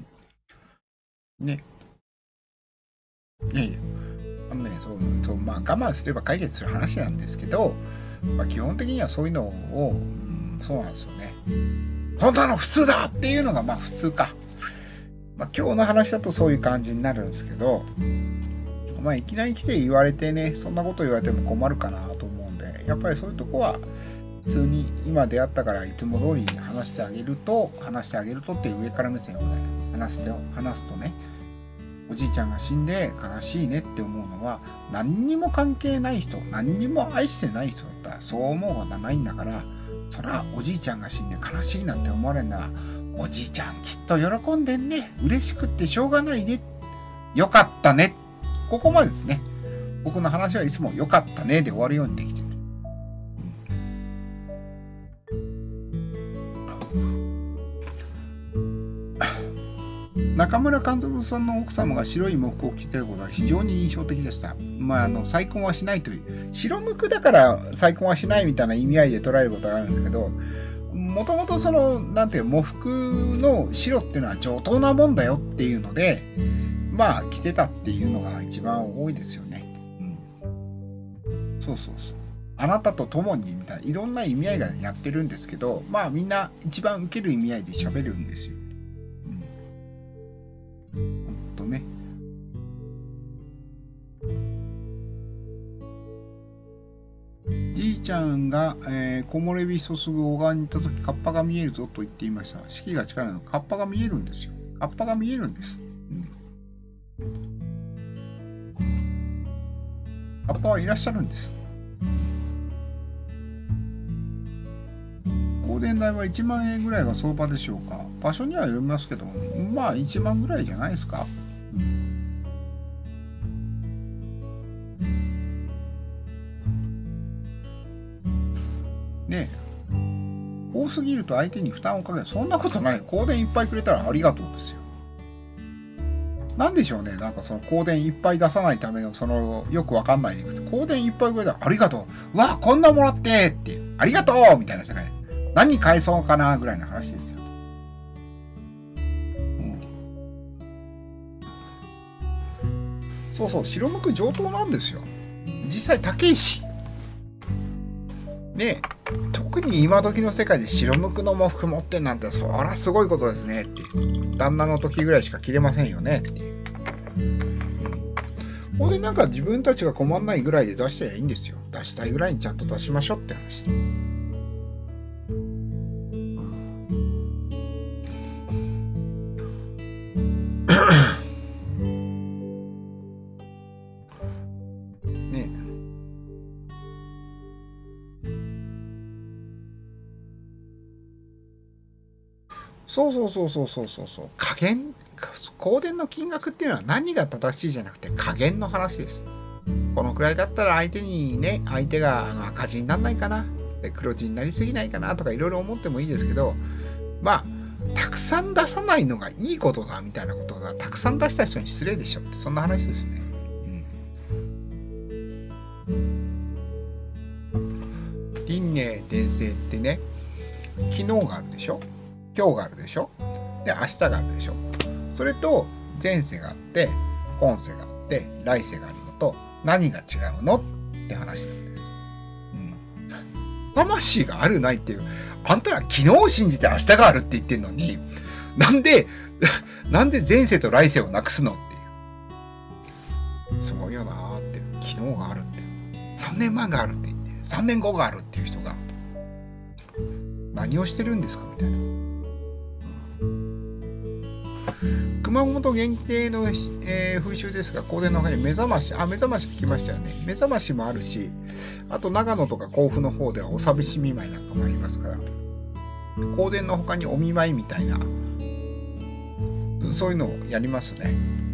ね。いやいや。まあ我慢すれば解決する話なんですけど、まあ、基本的にはそういうのを、そうなんですよね。本当の普通だっていうのがまあ普通か。まあ今日の話だとそういう感じになるんですけど、まあいきなり来て言われてね、そんなこと言われても困るかなと思うんで、やっぱりそういうとこは普通に今出会ったからいつも通り話してあげるとっていう上から目線をね、話すとね、おじいちゃんが死んで悲しいねって思うのは、何にも関係ない人、何にも愛してない人だったらそう思うことはないんだから、そらおじいちゃんが死んで悲しいなんて思われんなら、おじいちゃんきっと喜んでんね、嬉しくってしょうがないね、よかったね、ここまでですね。僕の話はいつもよかったねで終わるようにできてる。中村勘三さんの奥様が白い喪服を着ていることは非常に印象的でした。まあ、再婚はしないという、白無垢だから再婚はしないみたいな意味合いで捉えることがあるんですけど、もともとその、なんていう、喪服の白っていうのは上等なもんだよっていうので、まあ、着てたっていうのが一番多いですよね。そう。 あなたと共にみたいないろんな意味合いがやってるんですけど、まあみんな一番受ける意味合いで喋るんですよ。ほんとね。じいちゃんが、木漏れ日注ぐ小川に行った時、カッパが見えるぞと言っていました。四季が近いのでカッパが見えるんですよ。カッパが見えるんです。カッパはいらっしゃるんです。香典代は1万円ぐらいが相場でしょうか。場所にはよりますけど、まあ1万ぐらいじゃないですか。ねえ、多すぎると相手に負担をかける。そんなことない。香典いっぱいくれたらありがとうですよ。なんでしょうね。なんかその香典いっぱい出さないためのそのよくわかんない理屈。香典いっぱいくれたらありがとう。うわ、こんなもらってっていう。ありがとうみたいな世界。何返そうかなぐらいの話ですよ。そうそう、白無垢上等なんですよ。実際高いし。ねえ、特に今時の世界で白無垢の喪服持ってんなんて、そらすごいことですねって。旦那の時ぐらいしか着れませんよねっていう。ここでなんか自分たちが困んないぐらいで出してりゃいいんですよ。出したいぐらいにちゃんと出しましょうって話。そう。加減、香典の金額っていうのは何が正しいじゃなくて加減の話です。このくらいだったら相手が赤字にならないかな、で黒字になりすぎないかなとかいろいろ思ってもいいですけど、まあ、たくさん出さないのがいいことだみたいなことがたくさん出した人に失礼でしょって、そんな話ですね。輪廻転生ってね、昨日があるでしょ、今日があるでしょ、で明日があるでしょ。それと前世があって今世があって来世があるのと何が違うのって話なんだよ。魂があるないっていう、あんたら昨日を信じて明日があるって言ってんのに、なんで前世と来世をなくすのっていう。すごいよなーって。昨日があるって、3年前があるって言って3年後があるっていう人が何をしてるんですかみたいな。熊本限定の、風習ですが、香典の他に目覚まし聞きましたよね。目覚ましもあるし、あと長野とか甲府の方ではお寂し見舞いなんかもありますから、香典の他にお見舞いみたいな、そういうのをやりますね。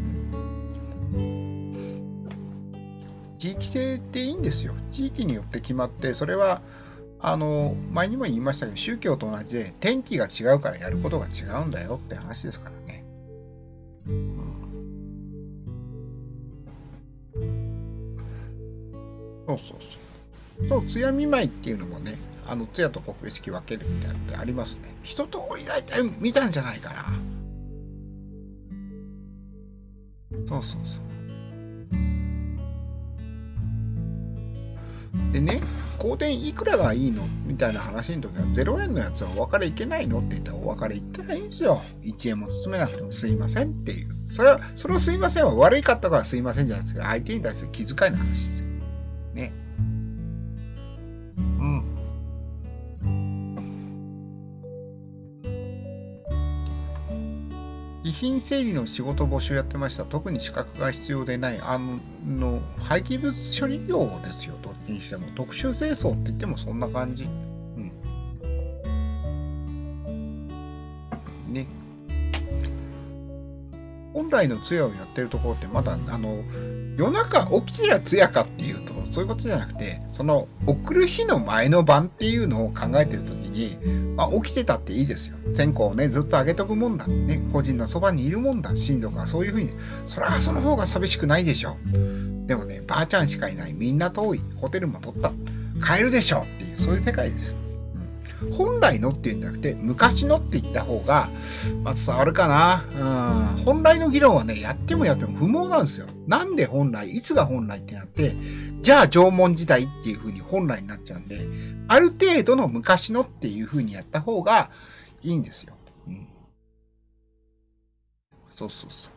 地域性っていいんですよ。地域によって決まって、それは前にも言いましたけど、宗教と同じで天気が違うからやることが違うんだよって話ですからね。そう、通夜見舞いっていうのもね、通夜と告別式分けるみたいなのってありますね。一通り大体見たんじゃないかな。そう。でね、香典いくらがいいのみたいな話の時は、0円のやつはお別れいけないのって言ったら、お別れいったらいいんですよ。1円も包めなくてもすいませんっていう。それをすいませんは悪いかったからすいませんじゃないですけど、相手に対する気遣いの話ですよ。ね。遺品整理の仕事募集やってました。特に資格が必要でない、廃棄物処理業ですよ。どっちにしても。特殊清掃って言ってもそんな感じ。ね。本来の通夜をやってるところってまだ、夜中起きてりゃ通夜かっていうと、そういうことじゃなくて、その、送る日の前の晩っていうのを考えてるときに、起きてたっていいですよ。線香をね、ずっとあげとくもんだ。ね、個人のそばにいるもんだ。親族がそういうふうに。それはその方が寂しくないでしょ。でもね、ばあちゃんしかいない。みんな遠い。ホテルも取った。帰るでしょっていう、そういう世界です。本来のっていうんじゃなくて、昔のって言った方が、伝わるかな。本来の議論はね、やっても不毛なんですよ。なんで本来、いつが本来ってなって、 じゃあ縄文時代っていう風に本来になっちゃうんで、ある程度の昔のっていう風にやった方がいいんですよ。うん、そうそうそう。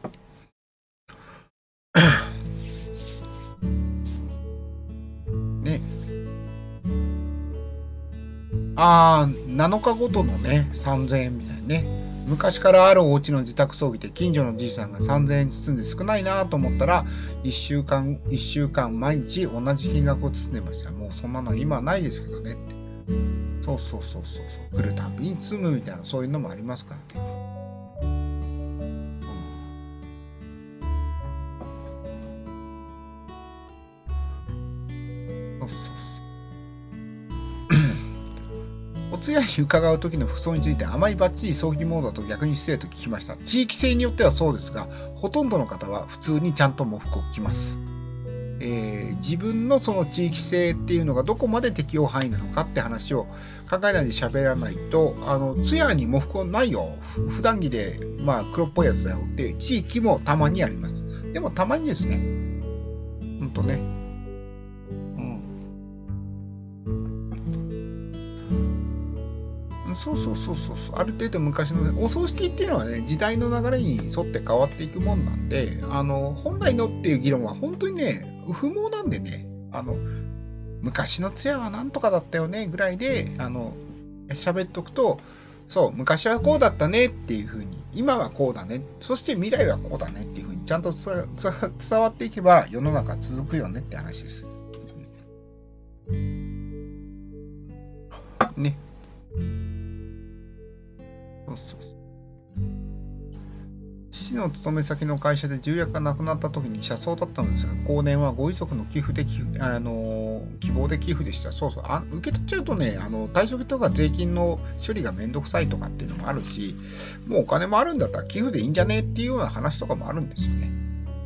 ね。7日ごとのね、3000円みたいなね。昔からあるお家の自宅葬儀で近所のじいさんが3000円包んで少ないなと思ったら、1週間毎日同じ金額を包んでました。もうそんなの今はないですけどねって。そうそうそうそう。来るたびに包むみたいな、そういうのもありますからね。お通夜に伺う時の服装について甘いバッチリ葬儀モードだと逆に失礼と聞きました。地域性によってはそうですが、ほとんどの方は普通にちゃんと喪服を着ます。自分のその地域性っていうのがどこまで適用範囲なのかって話を考えないで喋らないと、通夜に喪服はないよ。普段着で、黒っぽいやつだよって地域もたまにあります。でもたまにですね。ほんとね。そう。ある程度昔の、ね、お葬式っていうのはね、時代の流れに沿って変わっていくもんなんで、本来のっていう議論は本当にね、不毛なんでね、昔の通夜はなんとかだったよねぐらいで、喋っとくと、そう、昔はこうだったねっていう風に、今はこうだね、そして未来はこうだねっていう風にちゃんと伝わっていけば世の中続くよねって話です。ね。父の勤め先の会社で重役が亡くなった時に車窓だったのですが、後年はご遺族の寄付で希望で寄付でした。そう受け取っちゃうとね、退職とか税金の処理がめんどくさいとかっていうのもあるし、もうお金もあるんだったら寄付でいいんじゃねっていうような話とかもあるんですよね。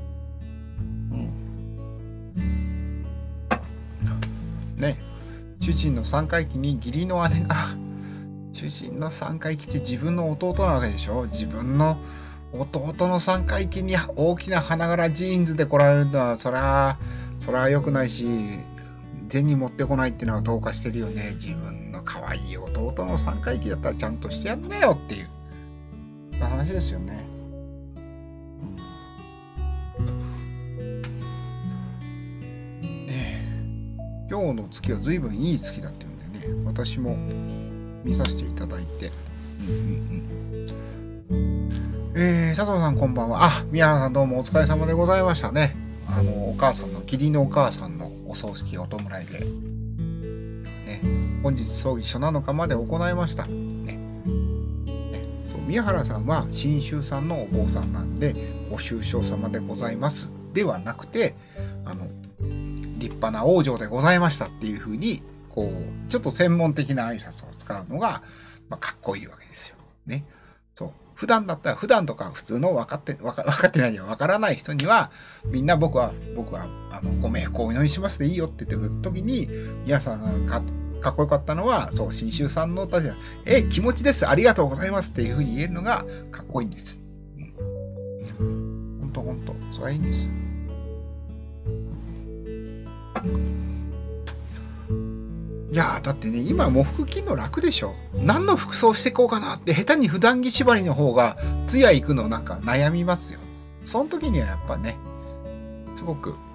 ね、主人の三回忌に義理の姉が主人の三回忌って自分の弟なわけでしょ。自分の弟の三回忌に大きな花柄ジーンズで来られるのはそりゃ良くないし、銭持ってこないっていうのはどうかしてるよね。自分の可愛い弟の三回忌だったらちゃんとしてやんなよっていう話ですよね。今日の月は随分いい月だっていうんでね、私も見させていただいて、佐藤さんこんばんは。宮原さんどうもお疲れ様でございましたね。お母さんの義理のお母さんのお葬式お弔いで、ね、本日葬儀初7日まで行いました。そう宮原さんは信州さんのお坊さんなんで、ご愁傷様でございますではなくて、立派な往生でございましたっていう風にこうちょっと専門的な挨拶を使うのが、かっこいいわけですよ。ね。そう。普段だったら普段とか普通の分かってないよ分からない人にはみんな僕はご冥福をお祈りしますでいいよって言ってる時に皆さんがかっこよかったのはそう信州さんの歌じゃ気持ちですありがとうございますっていう風に言えるのがかっこいいんです。ほんとそれはいいんです。いやだってね今喪服着るの楽でしょ。何の服装していこうかなって下手に普段着縛りの方が通夜行くのなんか悩みますよ。その時にはやっぱねすごく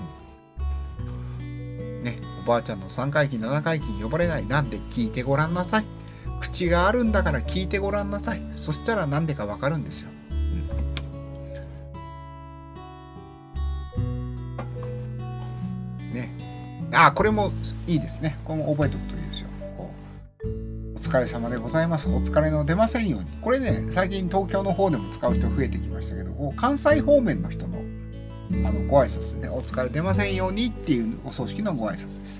ねおばあちゃんの3回忌7回忌に呼ばれないなんで聞いてごらんなさい。口があるんだから聞いてごらんなさい。そしたらなんでかわかるんですよ。これもいいですね。これも覚えておくといいですよ。お疲れ様でございます。お疲れの出ませんように。これね、最近東京の方でも使う人増えてきましたけど、関西方面の人のご挨拶ですね。お疲れ出ませんようにっていうお葬式のご挨拶です。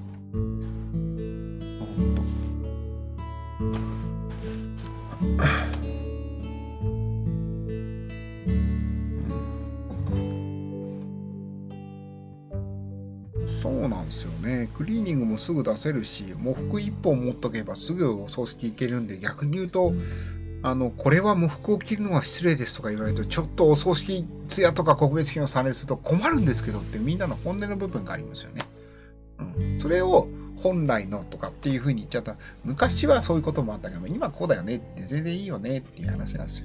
そうなんですよね。クリーニングもすぐ出せるし、喪服1本持っとけばすぐお葬式行けるんで、逆に言うとこれは喪服を着るのは失礼ですとか言われると、ちょっとお葬式通夜とか告別式の参列すると困るんですけどってみんなの本音の部分がありますよね。それを本来のとかっていう風に言っちゃった。昔はそういうこともあったけど、今こうだよねって全然いいよねっていう話なんですよ。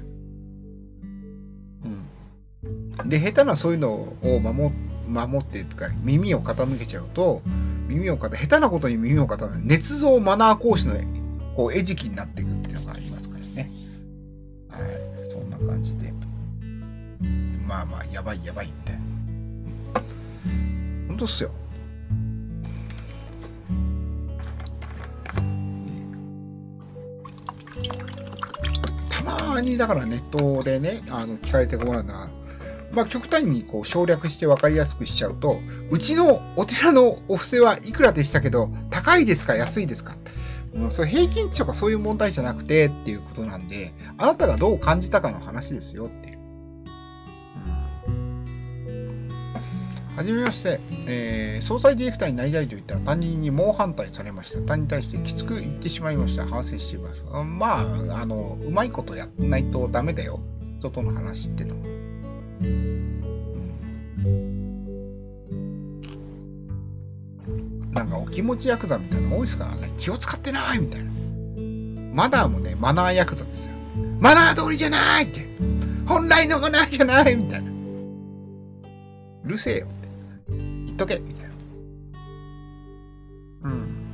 で、下手なそういうのを守ってとか耳を傾けちゃうと、下手なことに耳を傾ける、捏造マナー講師のこう餌食になっていくっていうのがありますからね。はい、そんな感じで。まあまあ、やばいみたいな。本当っすよ。たまにだからネットでね、聞かれてもらうのは、まあ極端にこう省略して分かりやすくしちゃうと、うちのお寺のお布施はいくらでしたけど、高いですか安いですか、それ平均値とかそういう問題じゃなくてっていうことなんで、あなたがどう感じたかの話ですよっていう。はじめまして、総裁ディレクターになりたいと言ったら他人に猛反対されました。他人に対してきつく言ってしまいました。反省しています。まあ、うまいことやんないとダメだよ。人との話ってのは。なんかお気持ちヤクザみたいなの多いですからね。気を使ってないみたいな。マナーもね、マナーヤクザですよ。マナー通りじゃないって。本来のマナーじゃないみたいな。うるせえよって。言っとけみたいな。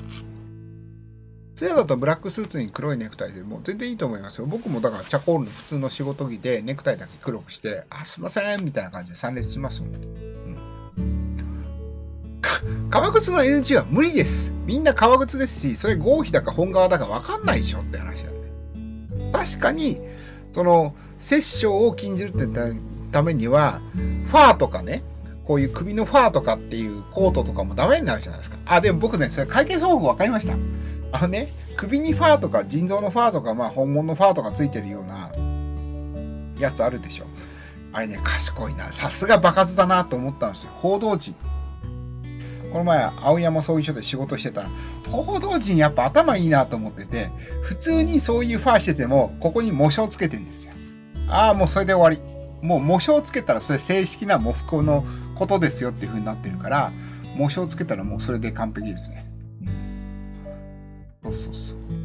ツヤだとブラックスーツに黒いネクタイでも全然いいと思いますよ。僕もだからチャコールの普通の仕事着でネクタイだけ黒くして、あ、すいませんみたいな感じで参列しますもん。革靴の NG は無理です。みんな革靴ですし、それ合皮だか本革だか分かんないでしょって話だよね。確かに、殺生を禁じるってためには、ファーとかね、こういう首のファーとかっていうコートとかもダメになるじゃないですか。あ、でも僕ね、それ会計方法分かりました。首にファーとか腎臓のファーとか、まあ本物のファーとかついてるようなやつあるでしょ。あれね、賢いな。さすが場数だなと思ったんですよ。報道陣。この前、青山葬儀所で仕事してたら、報道陣やっぱ頭いいなと思ってて、普通にそういうファーしてても、ここに模章つけてるんですよ。ああ、もうそれで終わり。もう模章つけたらそれ正式な喪服のことですよっていう風になってるから、模章つけたらもうそれで完璧ですね。そう。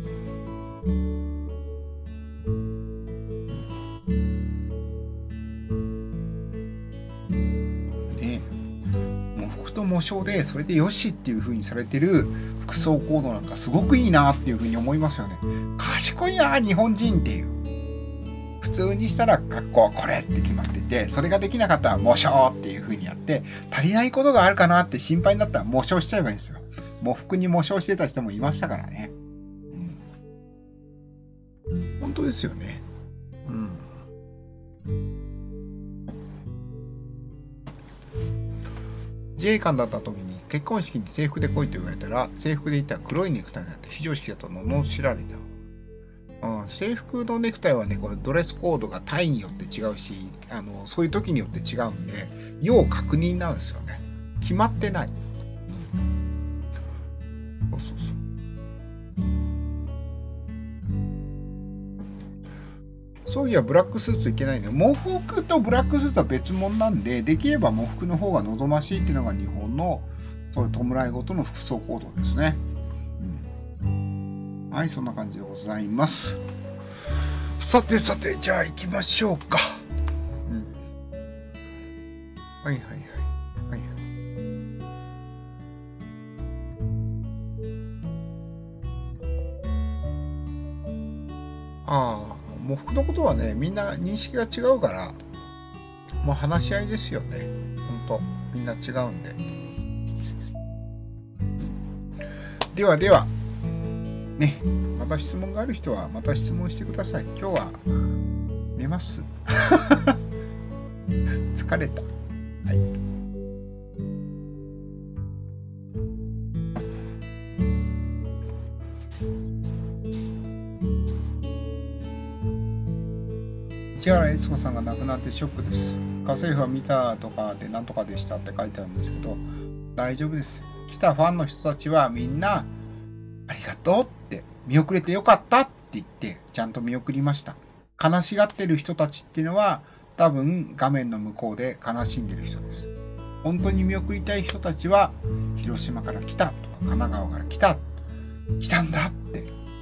ね、喪服と模章でそれでよしっていう風にされてる服装コードなんかすごくいいなっていう風に思いますよね。賢いな日本人っていう。普通にしたら格好はこれって決まってて、それができなかったら模章っていう風にやって、足りないことがあるかなって心配になったら模章しちゃえばいいんですよ。喪服に模章してた人もいましたからね。本当ですよね。自衛官だった時に結婚式に制服で来いと言われたら、制服で行ったら黒いネクタイになって非常識だと罵られた。制服のネクタイはね、これドレスコードが隊によって違うし、そういう時によって違うんで、要確認なんですよね。決まってない。そう。そういやブラックスーツいけないね。喪服とブラックスーツは別物なんで、できれば喪服の方が望ましいっていうのが日本のそういう弔いごとの服装コードですね。はい、そんな感じでございます。さて、じゃあ行きましょうか。はい。喪服のことはね、みんな認識が違うから、もう話し合いですよね。ほんと、みんな違うんで。では。ね、また質問がある人はまた質問してください。今日は寝ます。疲れた。はい。市原悦子さんが亡くなってショックです。家政婦は見たとかでなんとかでしたって書いてあるんですけど、大丈夫です。来たファンの人たちはみんなありがとうって見送れてよかったって言ってちゃんと見送りました。 悲しがってる人たちっていうのは、多分画面の向こうで悲しんでる人です。本当に見送りたい人たちは、広島から来たとか、神奈川から来たんだって。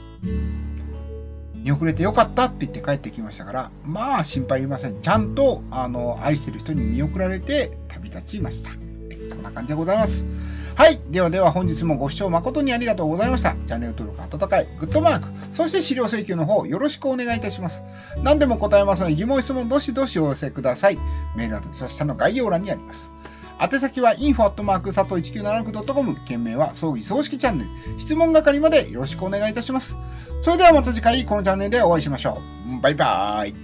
見送れてよかったって言って帰ってきましたから、まあ心配いりません。ちゃんと、愛してる人に見送られて旅立ちました。そんな感じでございます。はい。では本日もご視聴誠にありがとうございました。チャンネル登録、温かいグッドマーク、そして資料請求の方よろしくお願いいたします。何でも答えますので疑問質問どしどしお寄せください。メールアドレスは下の概要欄にあります。宛先は info@sato1976.com、件名は葬儀葬式チャンネル、質問係までよろしくお願いいたします。それではまた次回このチャンネルでお会いしましょう。バイバーイ。